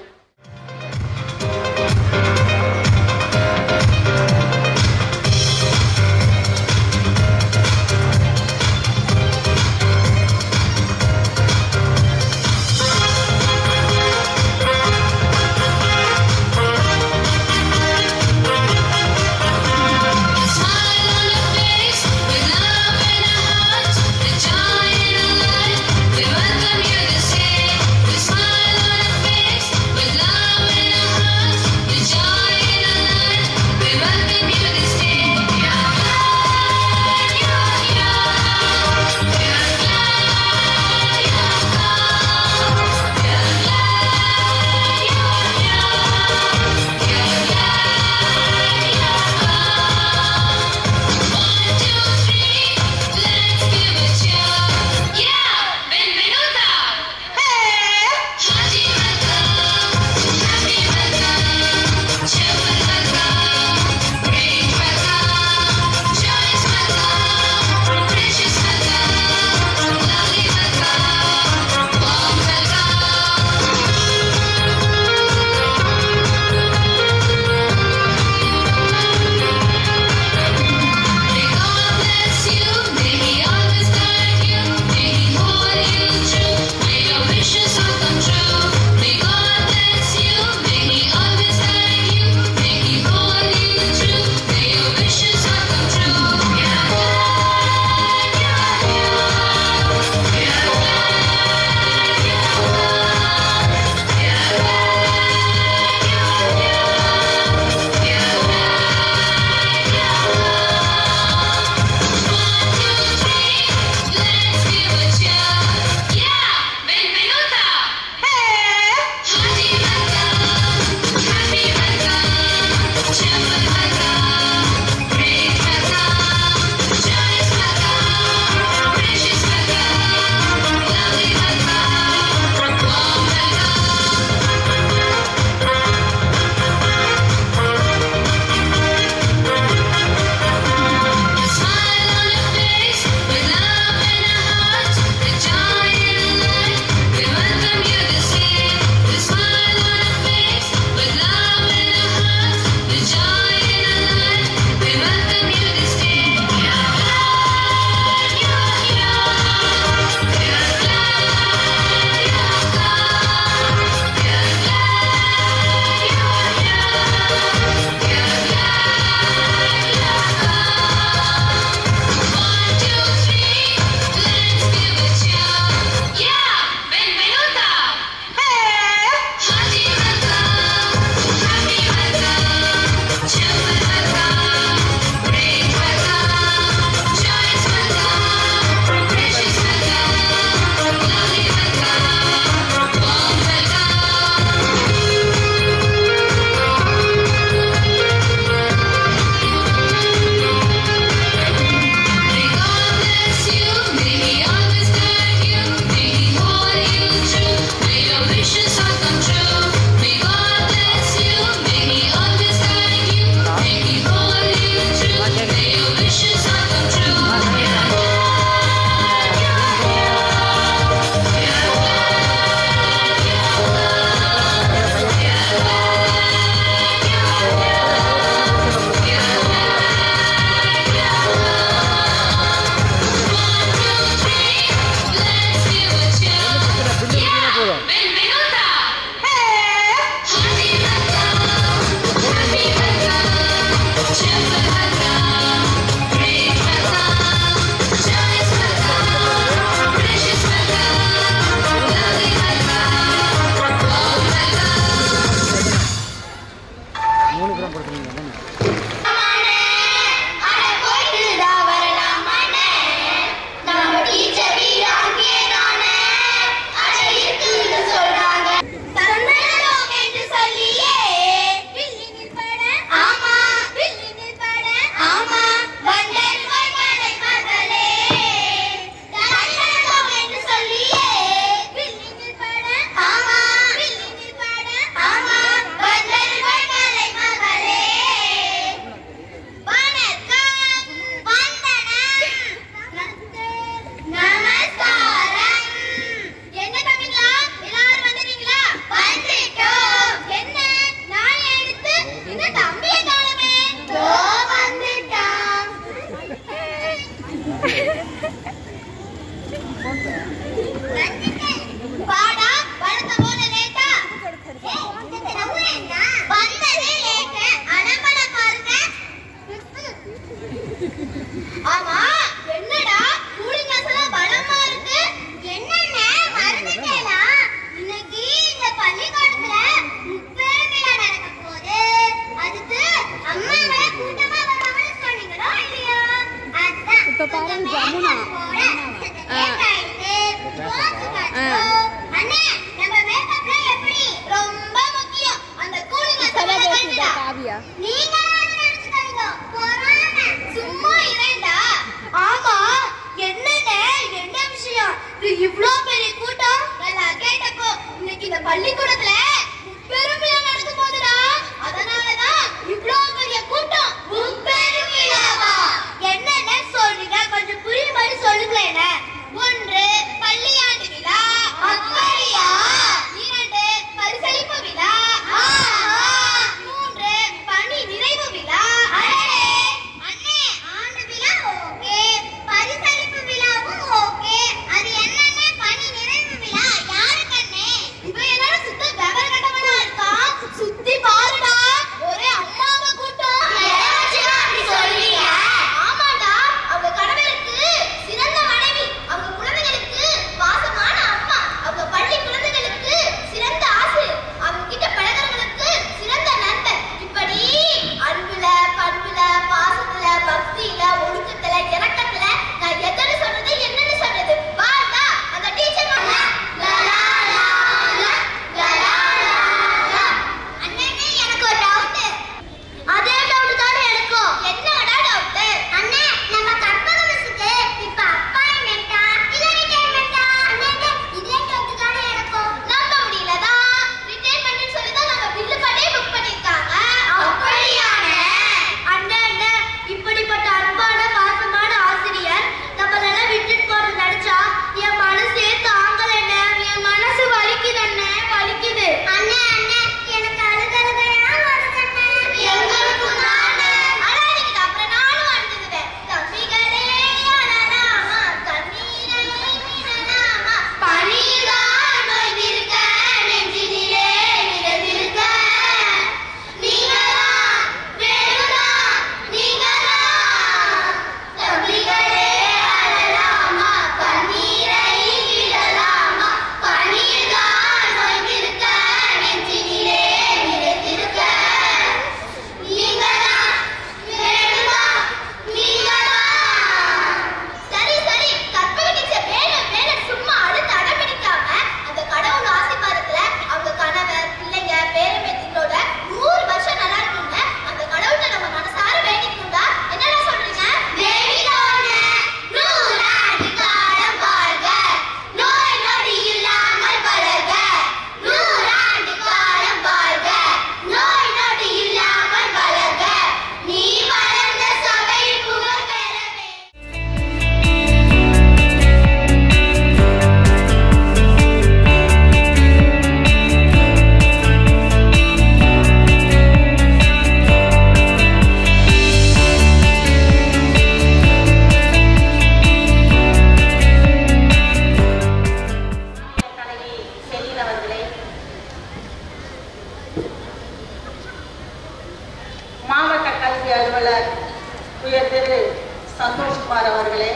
[SPEAKER 8] With
[SPEAKER 7] பாடா வளர்த்த போன லேட்டா வந்ததே லேட்டு அலம்பல பாருங்க. ஆமா என்னடா கூலிங் கிளாஸ் எல்லாம் பலமா இருக்கு. என்னென்ன மறந்துட்டேனா? இன்னைக்கு இந்த பள்ளிக்கூடத்துல முப்பெருமையா நடக்க போகுது. அதுக்கு அம்மாவை கூட்டமா வரணும்னு சொன்னீங்களோ இல்லையா? அதான் இப்ப பாருங்க ஜமுனா அண்ணே நம்ம மேக்கப்ல எப்படி ரொம்ப முக்கியம். அந்த கூலிங் கிளாஸ் காவியா நீங்க நினைச்சுக்காதீங்க. போறானே சும்மா இரண்டா. ஆமா என்னென்ன என்ன விஷயம்? இவ்ளோ பெரிய கூட்டம் எல்லாம் கேட்டப்போ இன்னைக்கு இந்த பள்ளிக்கூடத்துல பெருமையா நடக்க போகுதுடா. அதனாலதான் இவ்ளோ பெரிய கூட்டம். பெருமையாவா? என்னென்ன சொல்லுங்க கொஞ்சம் புரிய மாதிரி சொல்லுங்களேன். ஒன்று பள்ளியாண்டு விழா. அப்படியா? இரண்டு பரிசளிப்பு விழா. மூன்று பணி நிறைவு விழா. அண்ணே ஆண்டு விழா ஓகே, பரிசளிப்பு விழாவும் ஓகே. அது என்னென்ன பணி நிறைவு விழா யாருக்கு அண்ணே? இப்ப எல்லார சுத்த விவர கட்டவனா இருக்கா. சுத்தி பாருடா ஒரே அம்மாவ கூட்டம். அப்படி சொல்றீங்க? ஆமாடா அவங்க கடவுளுக்கு சிறந்த மனைவி, அவங்க குழந்தைகளுக்கு பாசமான அம்மா, அவங்க பள்ளி குழந்தைகளுக்கு சிறந்த ஆசிரியர், அவங்க கிட்ட பழகிறவங்களுக்கு சிறந்த நண்பர். இப்படி அன்புல பண்புல பாசத்துல பக்தியில ஒழுக்கத்துல இறக்கத்துல நான் எத்தனை சொல்றது என்னன்னு சொல்றது. வாடா அந்த டீச்சர் அண்ணே எனக்கு ஒரு டவுட். அதே டவுட் தானே எனக்கும். என்னடா டவுட்? அண்ணே நம்ம கற்பக மிஸ்க்கு இப்ப அப்பாயின்மென்ட்டா இல்ல ரிட்டையர்மென்ட்டா? அண்ணே இதே டவுட் தானே எனக்கும். நம்ப முடியலடா. ரிட்டையர்மென்ட்னு சொல்லி தான் நம்ம பில்லு பண்ணே புக் பண்ணிருக்காங்க. அப்படியானே? அண்ணே அண்ணே இப்படிப்பட்ட அன்பான பாசமான ஆசிரியர் நம்மளெல்லாம் விட்டுட்டு போறது நினைச்சா என் மனசே தாங்கலண்ணே. என் மனசு வலிக்குது அண்ணே, வலிக்குது. அண்ணே அண்ணே எனக்கு அழுகழுகையா வருதுண்ணே. எங்களுக்கும் தானே. அழாதீங்க, அப்புறம் நானும் அழுதுடுவேன். தம்பிகளே அழலாமா, கண்ணீரை விடலாமா, பனிதான் நோய்ந்திருக்க நெஞ்சினிலே நிறைந்திருக்க. நீங்கதான் வேணுதான் நீங்கதான். தம்பிகளே அழலாமா, கண்ணீரை விடலாமா, பனிதான் நோய்ந்திருக்க நெஞ்சினிலே நிறைந்திருக்க. நீங்கதான் வேணுதான் நீங்கதான். சரி சரி கற்பக டீச்சர் வேணும் வேணும் சும்மா அடுத்து அடம்பிடிக்காம அந்த கடவுள் ஆசீர்வாதத்துல அவங்க கணவர் பிள்ளைங்க பேரம்பேத்திகளோட நூறு வருஷம் நல்லா இருக்குங்க அந்த கடவுள்கிட்ட நம்ம மனசார வேண்டிக்கணும்டா. என்னடா சொல்றீங்க? வேண்டிக்கோங்க. நூறாண்டு காலம் வாழ்க, நோய் நொடி இல்லாமல் வளர்க. நூறாண்டு காலம் வாழ்க, நோய் நொடி இல்லாமல் வளர்க. நீ வளர்ந்த சபை புகழ் பெறவே.
[SPEAKER 1] தலைவி செலின் அவர்களே, மாவட்ட கல்வி அலுவலர் உயர் திரு சந்தோஷ்குமார் அவர்களே,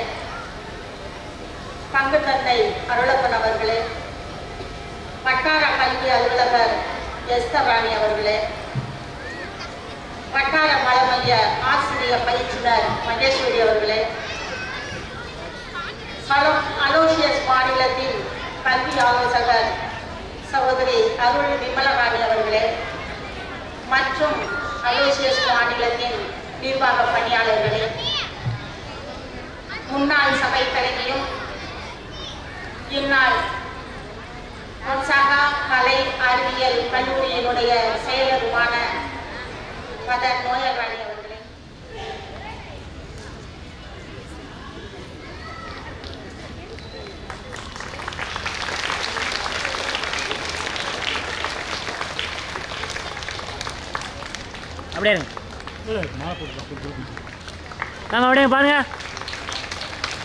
[SPEAKER 1] பங்கு தந்தை அருளப்பன் அவர்களே, வட்டார கல்வி அலுவலர் எஸ்தர் ராணி அவர்களே, வட்டார மலமைய ஆசிரியர் பயிற்றுனர் மகேஸ்வரி அவர்களே, அலோ அலோசியஸ் மாநிலத்தின் கல்வி ஆலோசகர் சகோதரி அருள் விமலராணி அவர்களே மற்றும் அலோசியஸ் மாநிலத்தின் நிர்வாக பணியாளர்களே, முன்னாள் சபை தலைவியும் இந்நாள் ஒன்சாகா கலை அறிவியல் கல்லூரியினுடைய செயலருமான மதர் நோயல் ராணி அவர்களே,
[SPEAKER 8] அப்படியே இருங்க. வாங்க அப்படியே பாருங்க.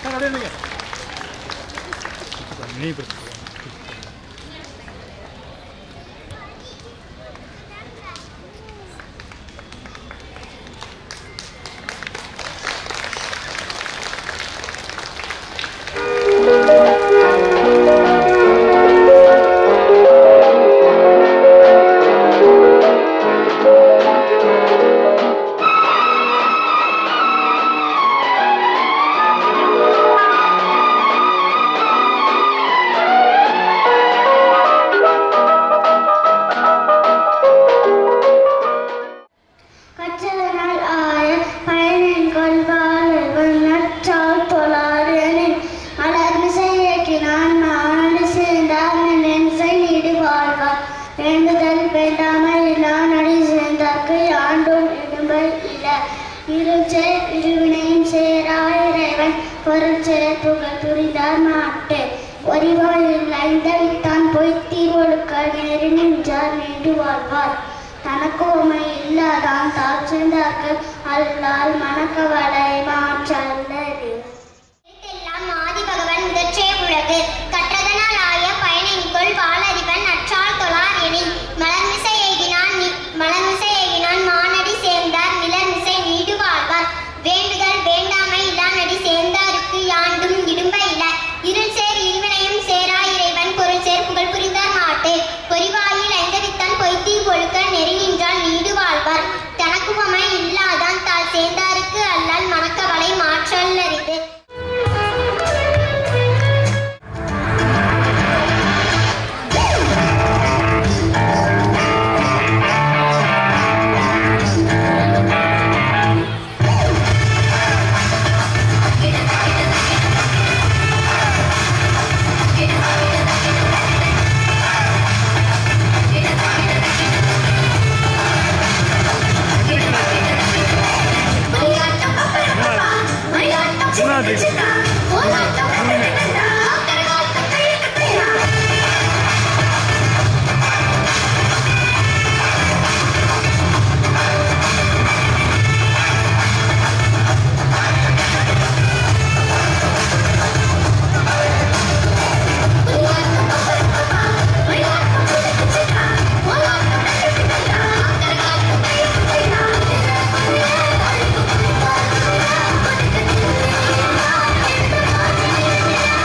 [SPEAKER 7] Hola,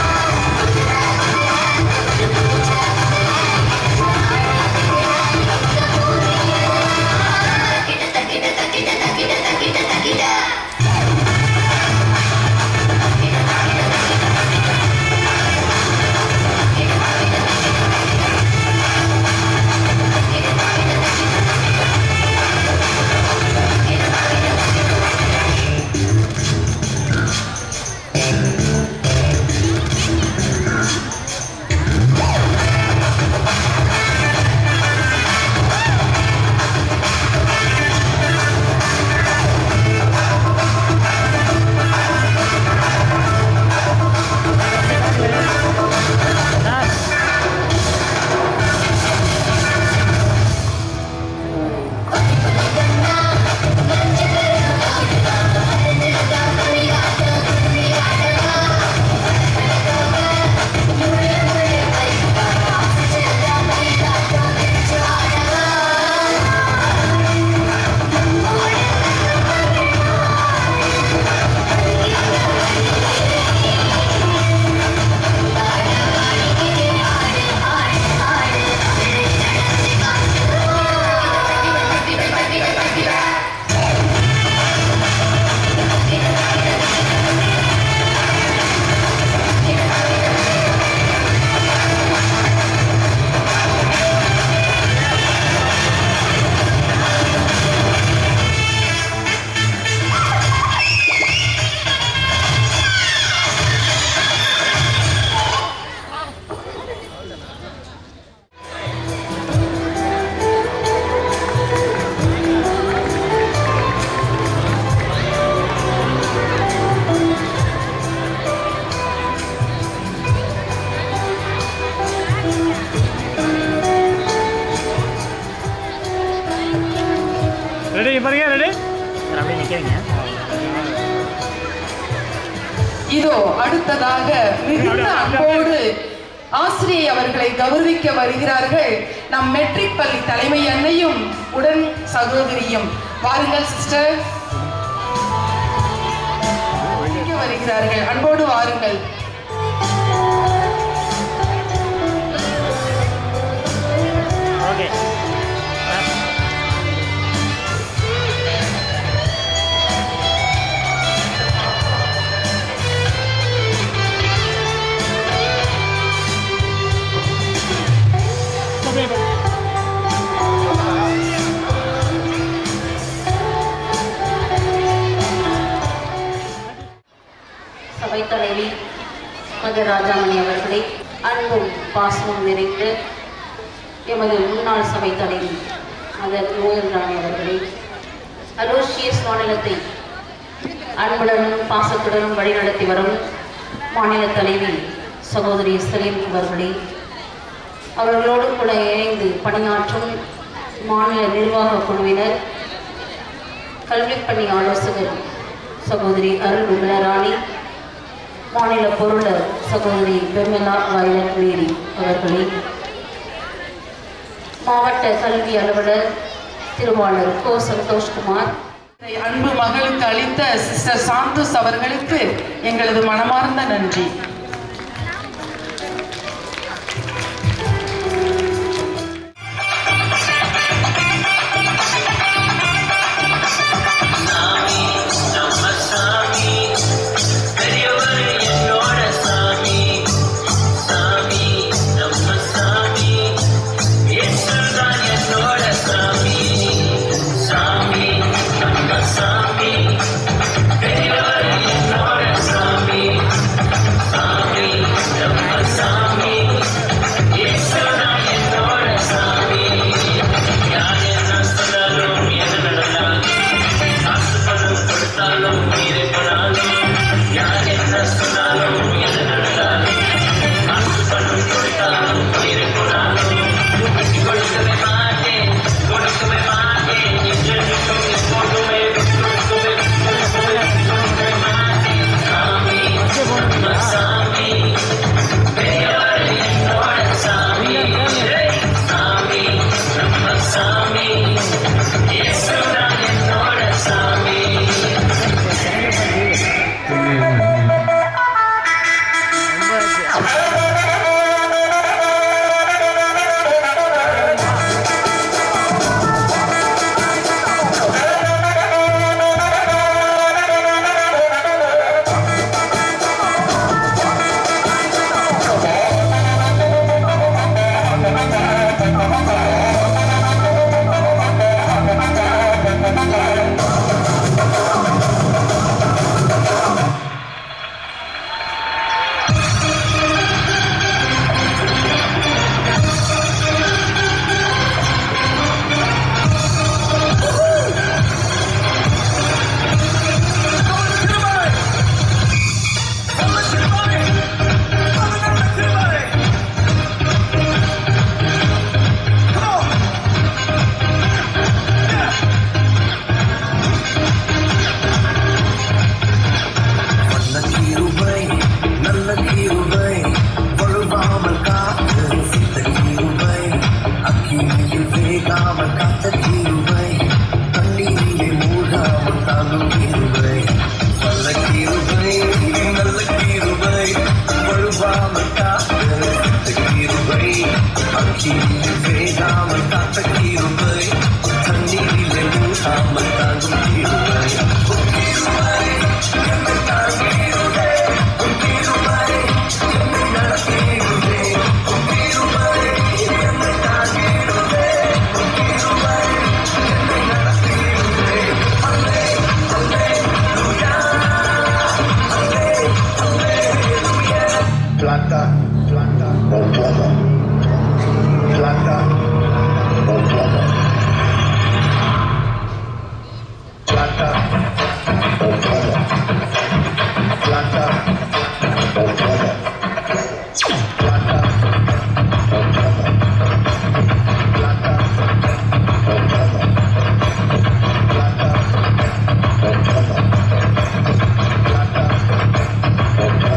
[SPEAKER 2] இதோ அடுத்ததாக மிகுந்த அன்போடு ஆசிரியை அவர்களை கௌரவிக்க வருகிறார்கள் நம் மெட்ரிக் பள்ளி தலைமை அன்னையும் உடன் சகோதரியும். வாருங்கள் சிஸ்டர். வருகிறார்கள், அன்போடு வாருங்கள்.
[SPEAKER 1] சபைத்தலைவி மதர் ராஜாமணி அவர்களை அன்பும் பாசமும் நிறைந்து எமது முன்னாள் சபை தலைவி மதர் நோயல் ராணி அவர்களை அலோசியஸ் மாநிலத்தை அன்புடனும் பாசத்துடனும் வழிநடத்தி வரும் மாநில தலைவி சகோதரி சலீம் அவர்களை அவர்களோடு கூட இணைந்து பணியாற்றும் மாநில நிர்வாக குழுவினர், கல்விப்பணி ஆலோசகர் சகோதரி அருள் விமலராணி, மாநில பொருளர் சகோதரி பெர்மெலா வயலட் மேரி அவர்களை, மாவட்ட கல்வி அலுவலர் திருவாளர் கோ சந்தோஷ்குமார்,
[SPEAKER 2] அன்பு மகளுக்கு அளித்த சிஸ்டர் சாந்தோஸ் அவர்களுக்கு எங்களது மனமார்ந்த நன்றி.
[SPEAKER 8] Plata,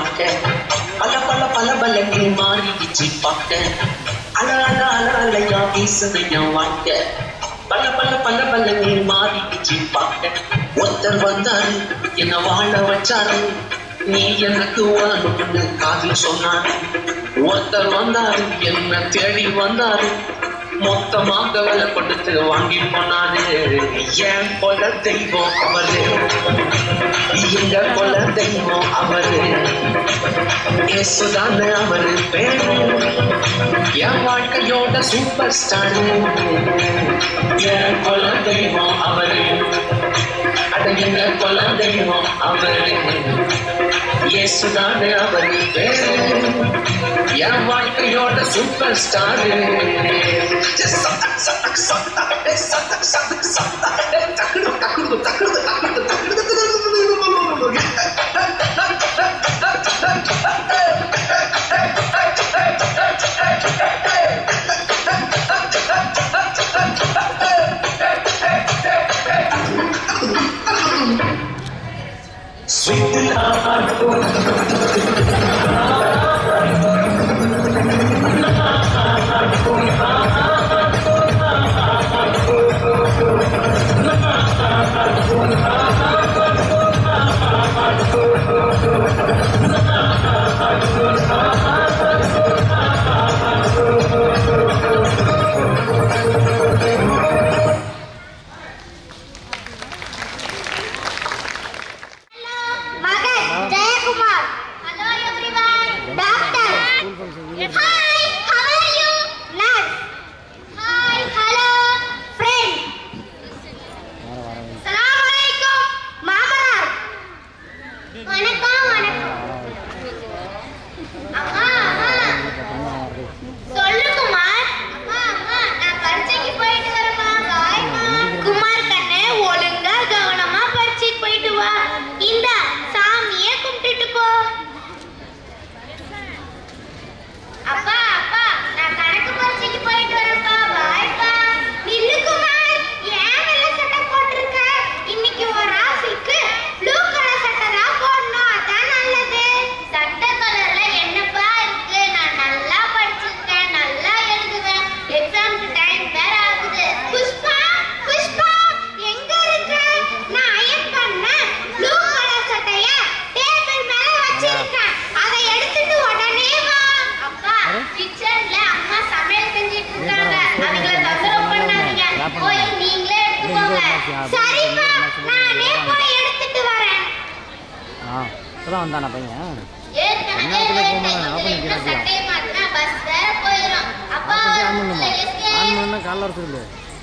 [SPEAKER 8] வாழ்க்கை பல பல பல பலங்கள் மாறிடுச்சு பார்க்க அல அல அல அலையா வீசுது என் வாழ்க்கை பல பல பல பலங்கள் மாறிடுச்சு பார்க்க ஒருத்தர் வந்தாரு என்ன வாழ வச்சாரு நீ எனக்கு வாழணும்னு காதில் சொன்னாரு ஒருத்தர் வந்தாரு என்ன தேடி வந்தாரு மொத்தமாக விலை கொடுத்து வாங்கி போனாரு ஏன் கொல தெய்வம் அவரு எங்க கொல தெய்வம் அவரு இயேசுதான அவரு பேரு என் வாழ்க்கையோட சூப்பர் ஸ்டார் என் கொல தெய்வம் அவரு அட எங்க கொல தெய்வம் அவரு இயேசுதான அவரு பேரு என் வாழ்க்கையோட சூப்பர் ஸ்டார்
[SPEAKER 9] வந்தானா பையன் கால சொல்லு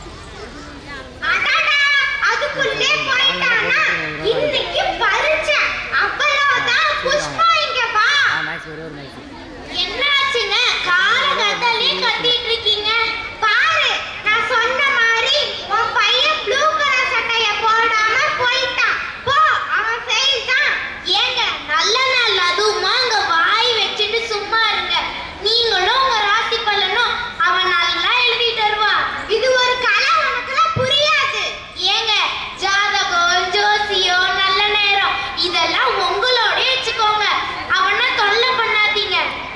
[SPEAKER 7] என்னாச்சுங்க காலகட்டத்திலே கத்திட்டு இருக்கீங்க பாரு நான் சொன்ன மாதிரி உன் பையன் ப்ளூ கலர் சட்டைய போடாம போயிட்டான் போ அவன் ஃபெயில் தான் ஏங்க நல்ல நாள் அதுவுமா அங்க வாய் வச்சுட்டு சும்மா இருங்க நீங்களும் உங்க ராசி பலனும் அவன் நல்லா எழுதிட்டு வருவா இது ஒரு கலை உனக்குலாம் புரியாது ஏங்க ஜாதகம் ஜோசியம் நல்ல நேரம் இதெல்லாம் உங்களோட வச்சுக்கோங்க அவனை தொல்லை பண்ணாதீங்க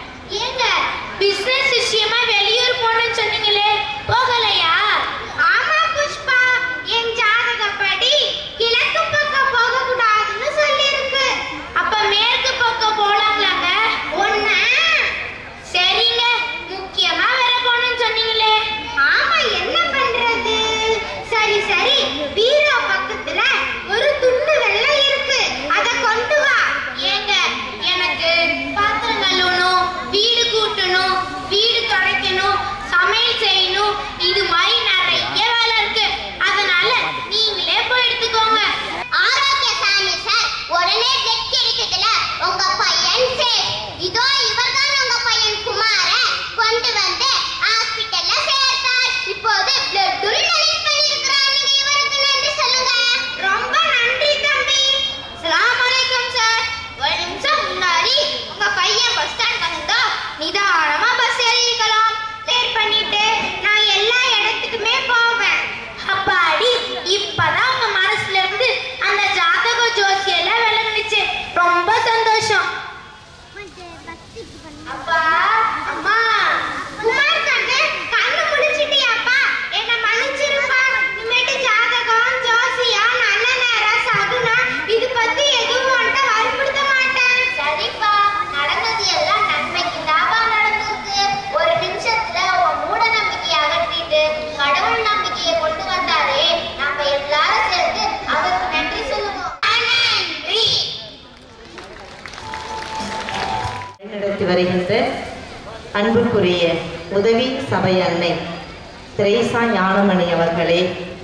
[SPEAKER 10] வழிநடத்தி வருகின்ற அன்புக்குரிய உதவி சபை அன்னை திரேசா ஞானமணி அவர்களே,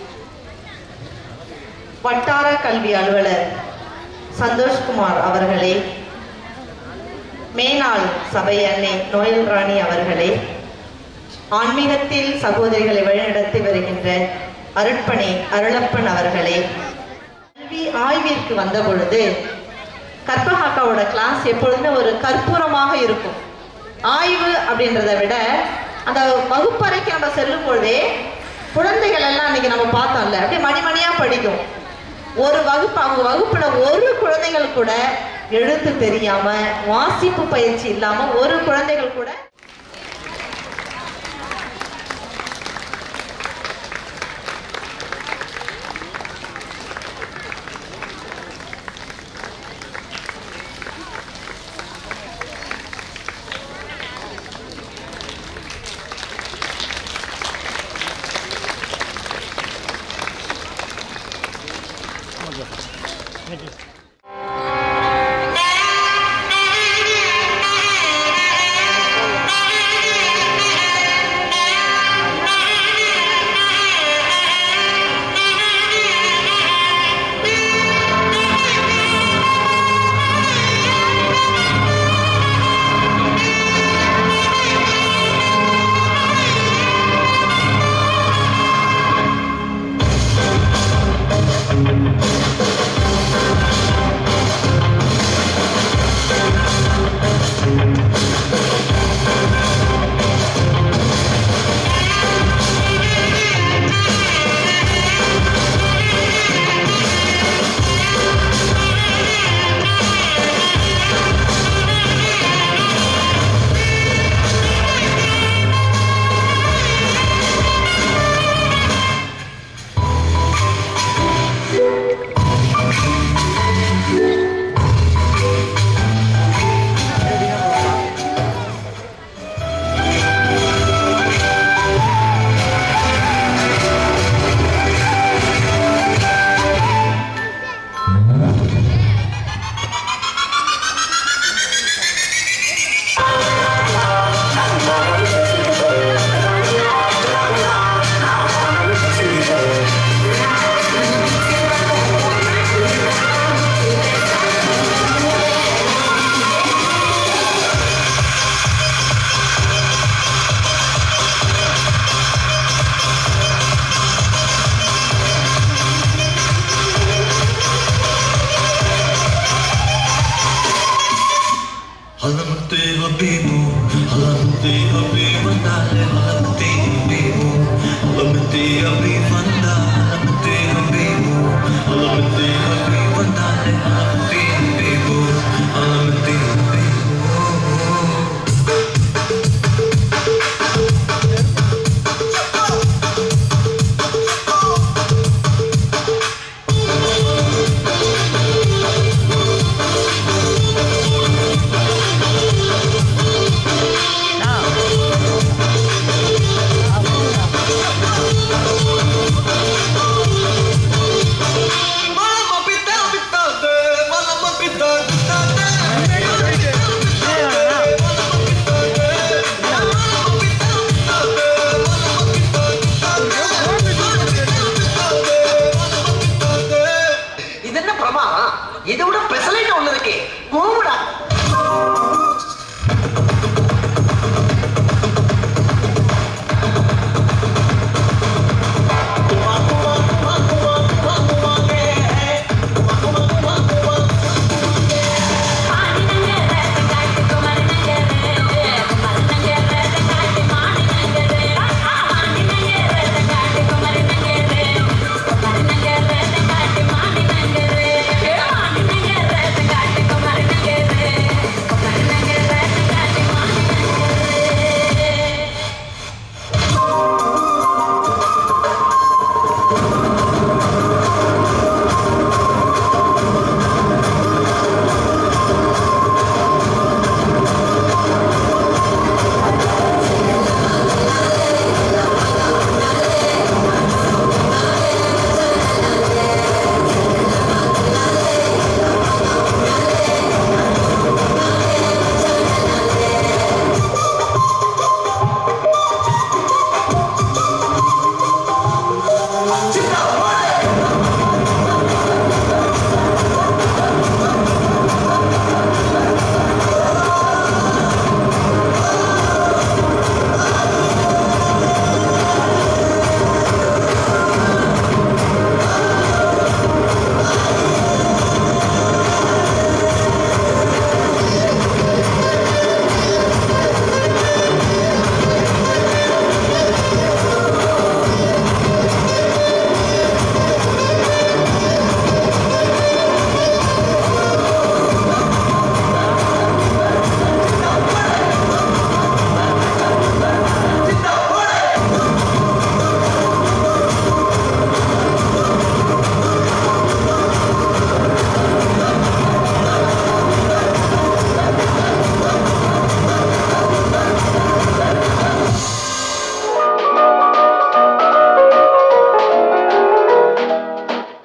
[SPEAKER 10] வட்டார கல்வி அலுவலர் சந்தோஷ்குமார் அவர்களே, மேனாள் சபை அன்னை நோயல் ராணி அவர்களே, ஆன்மீகத்தில் சகோதரிகளை வழிநடத்தி வருகின்ற அருட்பணி அருளப்பன் அவர்களே, கல்வி ஆய்விற்கு வந்த பொழுது கற்பகாக்காவோட கிளாஸ் எப்பொழுதுமே ஒரு கற்பூரமாக இருக்கும். ஆய்வு அப்படின்றத விட அந்த வகுப்பறைக்கு நம்ம செல்லும் பொழுதே குழந்தைகள் எல்லாம் இன்னைக்கு நம்ம பார்த்தோம்ல, அப்படியே மணிமணியா படிக்கும். ஒரு வகுப்பு அவங்க வகுப்புல ஒரு குழந்தைகள் கூட எழுத்து தெரியாம, வாசிப்பு பயிற்சி இல்லாம ஒரு குழந்தைகள் கூட
[SPEAKER 11] Mama,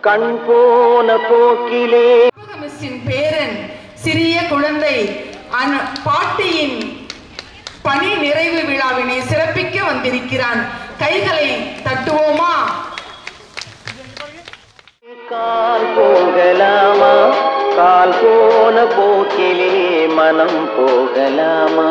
[SPEAKER 4] கண் போன போக்கிலே
[SPEAKER 2] மிஸ்ஸின் பேரன் சிறிய குழந்தை பாட்டியின் பணி நிறைவு விழாவினை சிறப்பிக்க வந்திருக்கிறான். கைகளை தட்டுவோமா?
[SPEAKER 4] கால் போகலாமா, கால் போன போக்கிலே மனம் போகலாமா,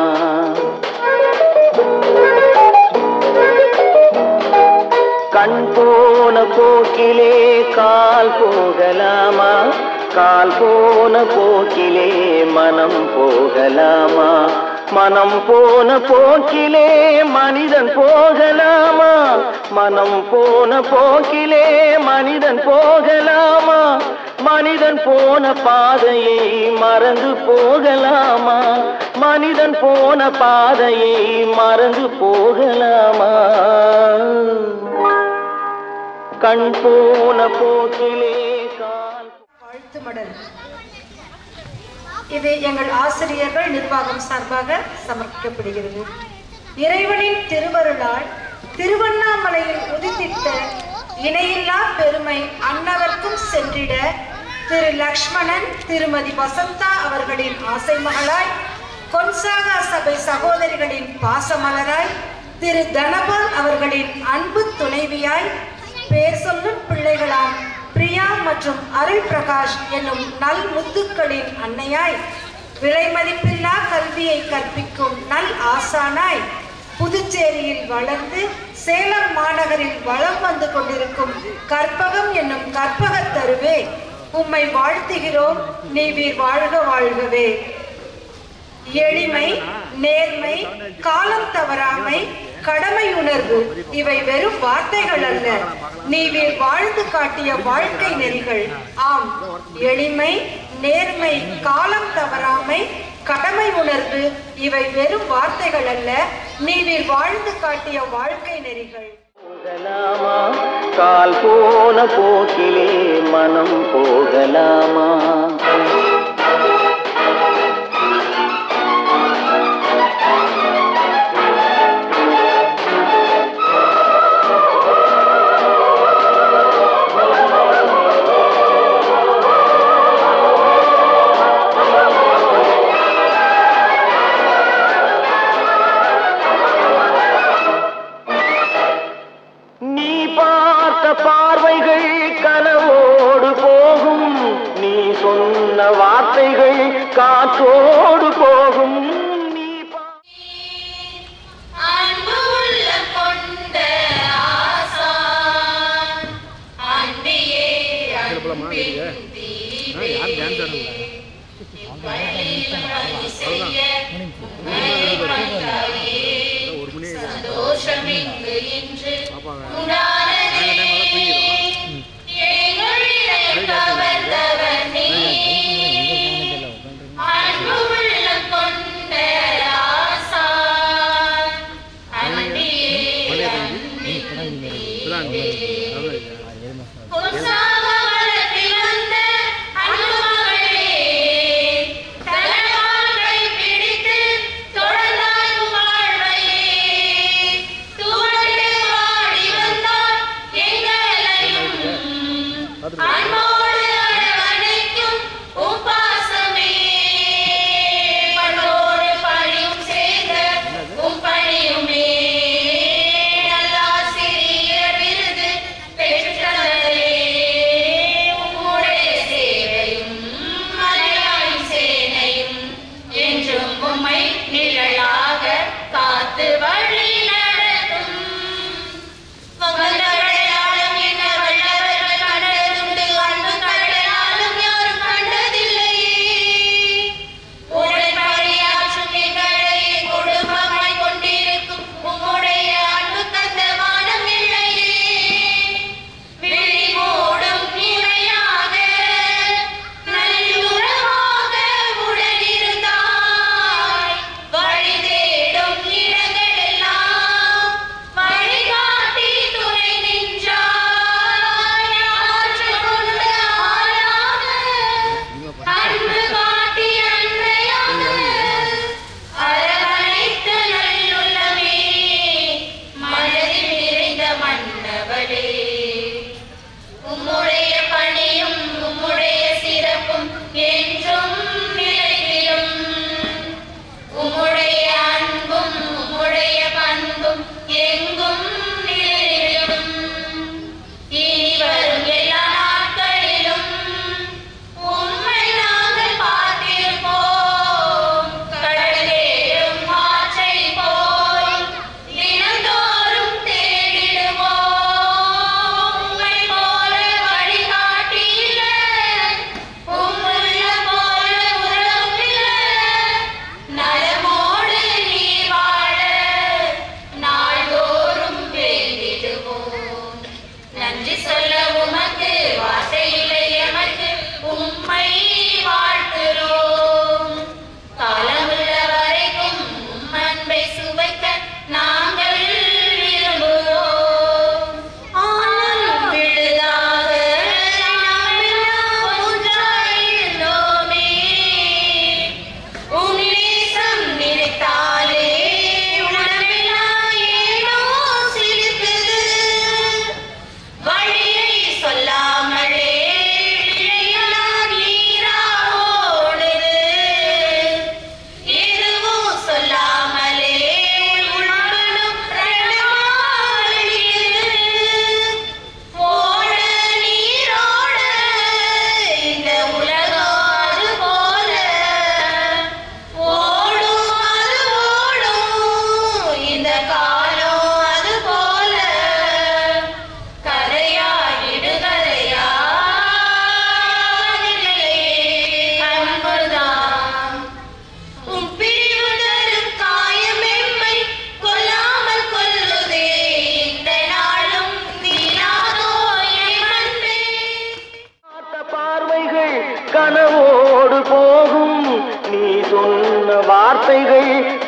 [SPEAKER 4] கண் போன போக்கிலே கால் போகலாமா, கால் போன போக்கிலே மனம் போகலாமா, மனம் போன போக்கிலே மனிதன் போகலாமா, மனம் போன போக்கிலே மனிதன் போகலாமா, மனிதன் போன பாதையை மறந்து போகலாமா, மனிதன் போன பாதையை மறந்து போகலாமா, கண் போன போக்கிலே கால்.
[SPEAKER 11] வாழ்த்து மடல் இது எங்கள் ஆசிரியர்கள் நிர்வாகம் சார்பாக சமர்ப்பிக்கப்படுகிறது. இறைவனின் திருவருளால் திருவண்ணாமலையில் உதித்திட்ட இணையில்லா பெருமை அன்னவர்க்கும் சென்றிட திரு லக்ஷ்மணன் திருமதி வசந்தா அவர்களின் ஆசை மகளாய், கொன்சாகா சபை சகோதரிகளின் பாசமலராய், திரு தனபால் அவர்களின் அன்பு துணைவியாய், பேர் சொல்லும் பிள்ளைகளாம் பிரியா மற்றும் அருள் பிரகாஷ் என்னும் நல் முத்துக்களின் அன்னையாய், விலை மதிப்பில்லா கல்வியை கற்பிக்கும் நல் ஆசானாய், புதுச்சேரியில் வளர்ந்து சேலம் மாநகரில் வளம் வந்து கொண்டிருக்கும் கற்பகம் என்னும் கற்பகத் தருவே, உம்மை வாழ்த்துகிறோம். நீ வீர் வாழ்க வாழ்கவே. எளிமை, நேர்மை, காலம் தவறாமை, கடமை உணர்வு இவை வெறும் வார்த்தைகள் அல்ல, நீ வீர் வாழ்ந்து காட்டிய வாழ்க்கை நெறிகள். ஆம், எளிமை, நேர்மை, காலம் தவறாமை, கடமை உணர்வு இவை வெறும் வார்த்தைகள் அல்ல, நீ வீர் வாழ்ந்து காட்டிய வாழ்க்கை நெறிகள்.
[SPEAKER 4] போகலாமா, கால் போன போக்கிலே மனம் போகலாமா, பார்வைகள் கனவோடு போகும், நீ சொன்ன வார்த்தைகள் காற்றோடு போகும், நீ
[SPEAKER 1] அன்பு உள்ள கொண்ட ஆசான் அன்பியே அன்பின் தீவே இப்பள்ளியில் பணி செய்ய சந்தோஷம் இங்கு இன்று உண்டானதே, எங்கள் இதயம் கவர்ந்தவர் நீ, அன்பு உள்ளம் கொண்ட ஆசான் அன்பியே அன்பின் தீவே. உற்சாகவளத்தில் வந்த அன்பு மகளே, தலைவாழை பிடித்து தொடர்ந்தாய் வாழ்வையே, துவண்டு வாடி வந்தார் எங்களையும் அன்போடு அரவணைக்கும் உம் பாசமே, பண்டோடு பணியும் செய்த உம் பணியுமே, நல்லாசிரியர் விருது பெற்றவரே, உம்முடைய சேவையும் மலையாளி சேனையும் என்றும் உம்மை நிழலாக காத்து வழி நடத்தும். வல்லவரையாலும் என்ன வல்லவர்கள் கண்டதுண்டு, அன்பு கடலாலும் யாரும் கண்டதில்லையே, உடன் பணியாற்றும் எங்களையே குடும்பமாய் கொண்டிருக்கும் உம்முடைய அன்பு தந்த வானம் இல்லையே, விழி மூடும் இணையாக நல்லுறவாக உடனிருந்தாய், வழி தேடும் இடங்களில்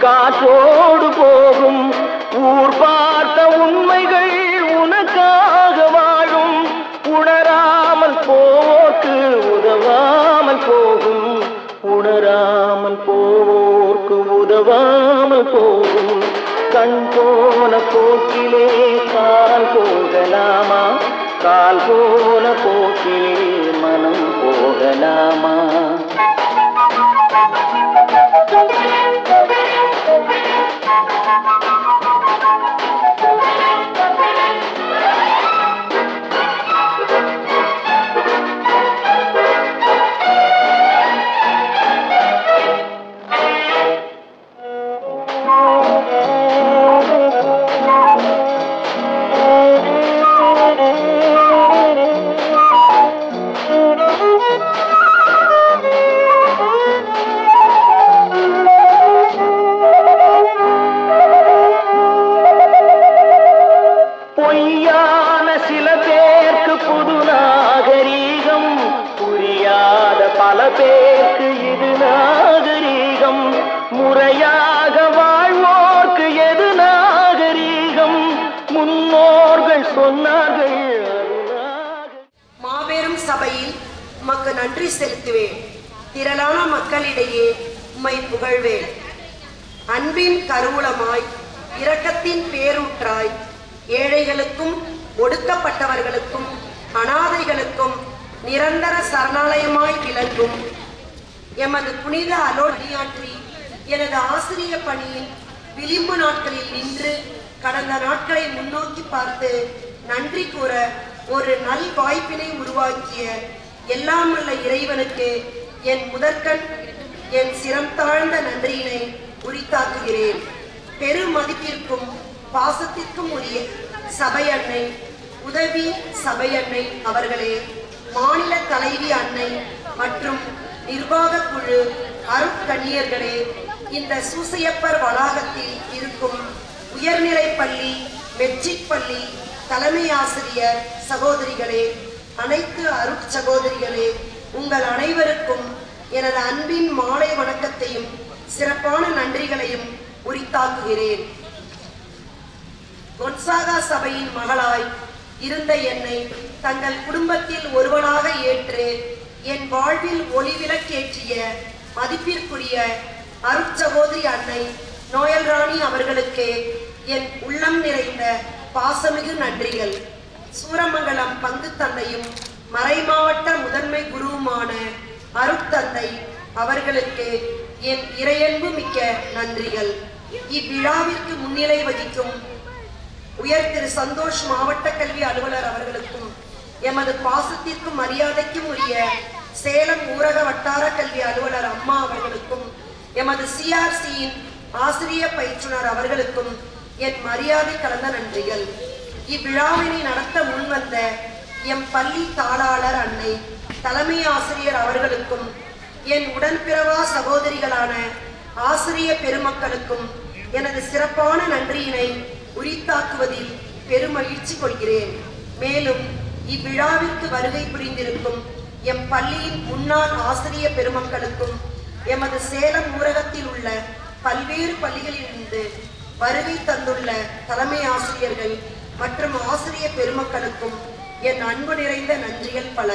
[SPEAKER 4] காற்றோடு போகும். ஊர் பார்த்த உண்மைகள் உனக்காக வாழும். உணராமல் போவோர்க்கு உதவாமல் போகும். உணராமல் போவோர்க்கு உதவாமல் போகும். கண் போன போக்கிலே கால் போகலாமா? கால் போன போக்கிலே மனம் போகலாமா? பொய்யான சில பேருக்கு புது நாகரீகம், புரியாத பல பேருக்கு இது நாகரீகம். முறையாக வாழ்வோர்க்கு எது நாகரீகம்? முன்னோர்கள் சொன்னார்கள்.
[SPEAKER 12] மாபெரும் சபையில் உமக்கு நன்றி செலுத்துவேன். திரளான மக்களிடையே உம்மை புகழ்வேன். அன்பின் கருவூலமாய் இரக்கத்தின் பேரூற்றாய் ஏழைகளுக்கும் ஒடுக்கப்பட்டவர்களுக்கும் அனாதைகளுக்கும் நிரந்தர சரணாலயமாய் விளங்கும் எமது புனித அலோடியாற்றி எனது ஆசிரிய பணியின் விளிம்பு நாட்களில் நின்று கடந்த நாட்களை முன்னோக்கி பார்த்து நன்றி கூற ஒரு நல் வாய்ப்பினை உருவாக்கிய எல்லாம் உள்ள இறைவனுக்கு என் முதற்கண் என் சிரம் தாழ்ந்த நன்றியினை உரித்தாக்குகிறேன். பெருமதிப்பிற்கும் பாசத்திற்கும் உரிய சபை அன்னை, உதவி சபை அன்னை அவர்களே, மாநில தலைவி அன்னை மற்றும் நிர்வாக குழு அருட்கண்ணியர்களே, இந்த சூசையப்பர் வளாகத்தில் இருக்கும் உயர்நிலை பள்ளி, மெட்ரிக் பள்ளி தலைமை ஆசிரியர் சகோதரிகளே, அனைத்து அருட் சகோதரிகளே, உங்கள் அனைவருக்கும் எனது அன்பின் மாலை வணக்கத்தையும் சிறப்பான நன்றிகளையும் உரித்தாக்குகிறேன். கொன்சாகா சபையின் மகளாய் இருந்த என்னை தங்கள் குடும்பத்தில் ஒருவனாக ஏற்று என் வாழ்வில் ஒளிவிளக்கேற்றிய மதிப்பிற்குரிய அருட்சகோதரி அன்னை நோயல் ராணி அவர்களுக்கு என் உள்ளம் நிறைந்த பாசமிகு நன்றிகள். சூரமங்கலம் பங்கு தந்தையும் மறைமாவட்ட முதன்மை குருவுமான அருட்தந்தை அவர்களுக்கு என் இறையன்பு மிக்க நன்றிகள். இவ்விழாவிற்கு முன்னிலை வகிக்கும் உயர் திரு சந்தோஷ் மாவட்ட கல்வி அலுவலர் அவர்களுக்கும் எமது பாசத்திற்கும் மரியாதைக்கும் உரிய சேலம் ஊரக வட்டார கல்வி அலுவலர் அம்மா அவர்களுக்கும் எமது சிஆர்சியின் ஆசிரியர் பயிற்றுனர் அவர்களுக்கும் என் மரியாதை கலந்த நன்றிகள். இவ்விழாவினை நடத்த முன்வந்த எம் பள்ளி தாளாளர் அன்னை, தலைமை ஆசிரியர் அவர்களுக்கும் என் உடன்பிறவா சகோதரிகளான ஆசிரிய பெருமக்களுக்கும் எனது சிறப்பான நன்றியினை உரித்தாக்குவதில் பெருமகிழ்ச்சி கொள்கிறேன். மேலும் இவ்விழாவிற்கு வருகை புரிந்திருக்கும் எம் பள்ளியின் முன்னாள் ஆசிரிய பெருமக்களுக்கும் எமது சேலம் ஊரகத்தில் உள்ள பல்வேறு பள்ளிகளிலிருந்து வருகை தந்துள்ள தலைமை ஆசிரியர்கள் மற்றும் ஆசிரிய பெருமக்களுக்கும் என் அன்பு நிறைந்த நன்றிகள் பல.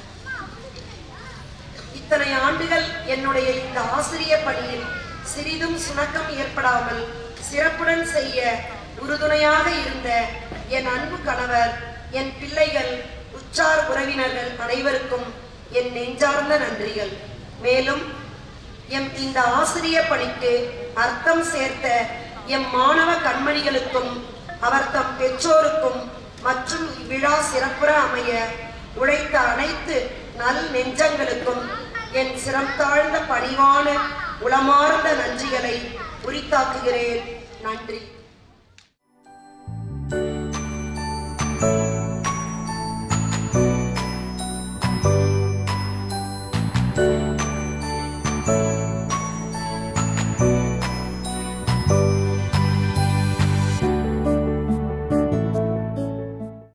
[SPEAKER 12] இத்தனை ஆண்டுகள் என்னுடைய இந்த ஆசிரிய பணியில் சிறிதும் சுணக்கம் ஏற்படாமல் சிறப்புடன் செய்ய உறுதுணையாக இருந்த என் அன்பு கணவர், என் பிள்ளைகள், உற்றார் உறவினர்கள் அனைவருக்கும் என் நெஞ்சார்ந்த நன்றிகள். மேலும் எம் இந்த ஆசிரிய பணிக்கு அர்த்தம் சேர்த்த எம் மாணவ கண்மணிகளுக்கும் அவர் தம் பெற்றோருக்கும் மற்றும் இவ்விழா சிறப்புற அமைய உழைத்த அனைத்து நல் நெஞ்சங்களுக்கும் என் சிரம் தாழ்ந்த பணிவான உளமார்ந்த நன்றிகளை உரித்தாக்குகிறேன். நன்றி.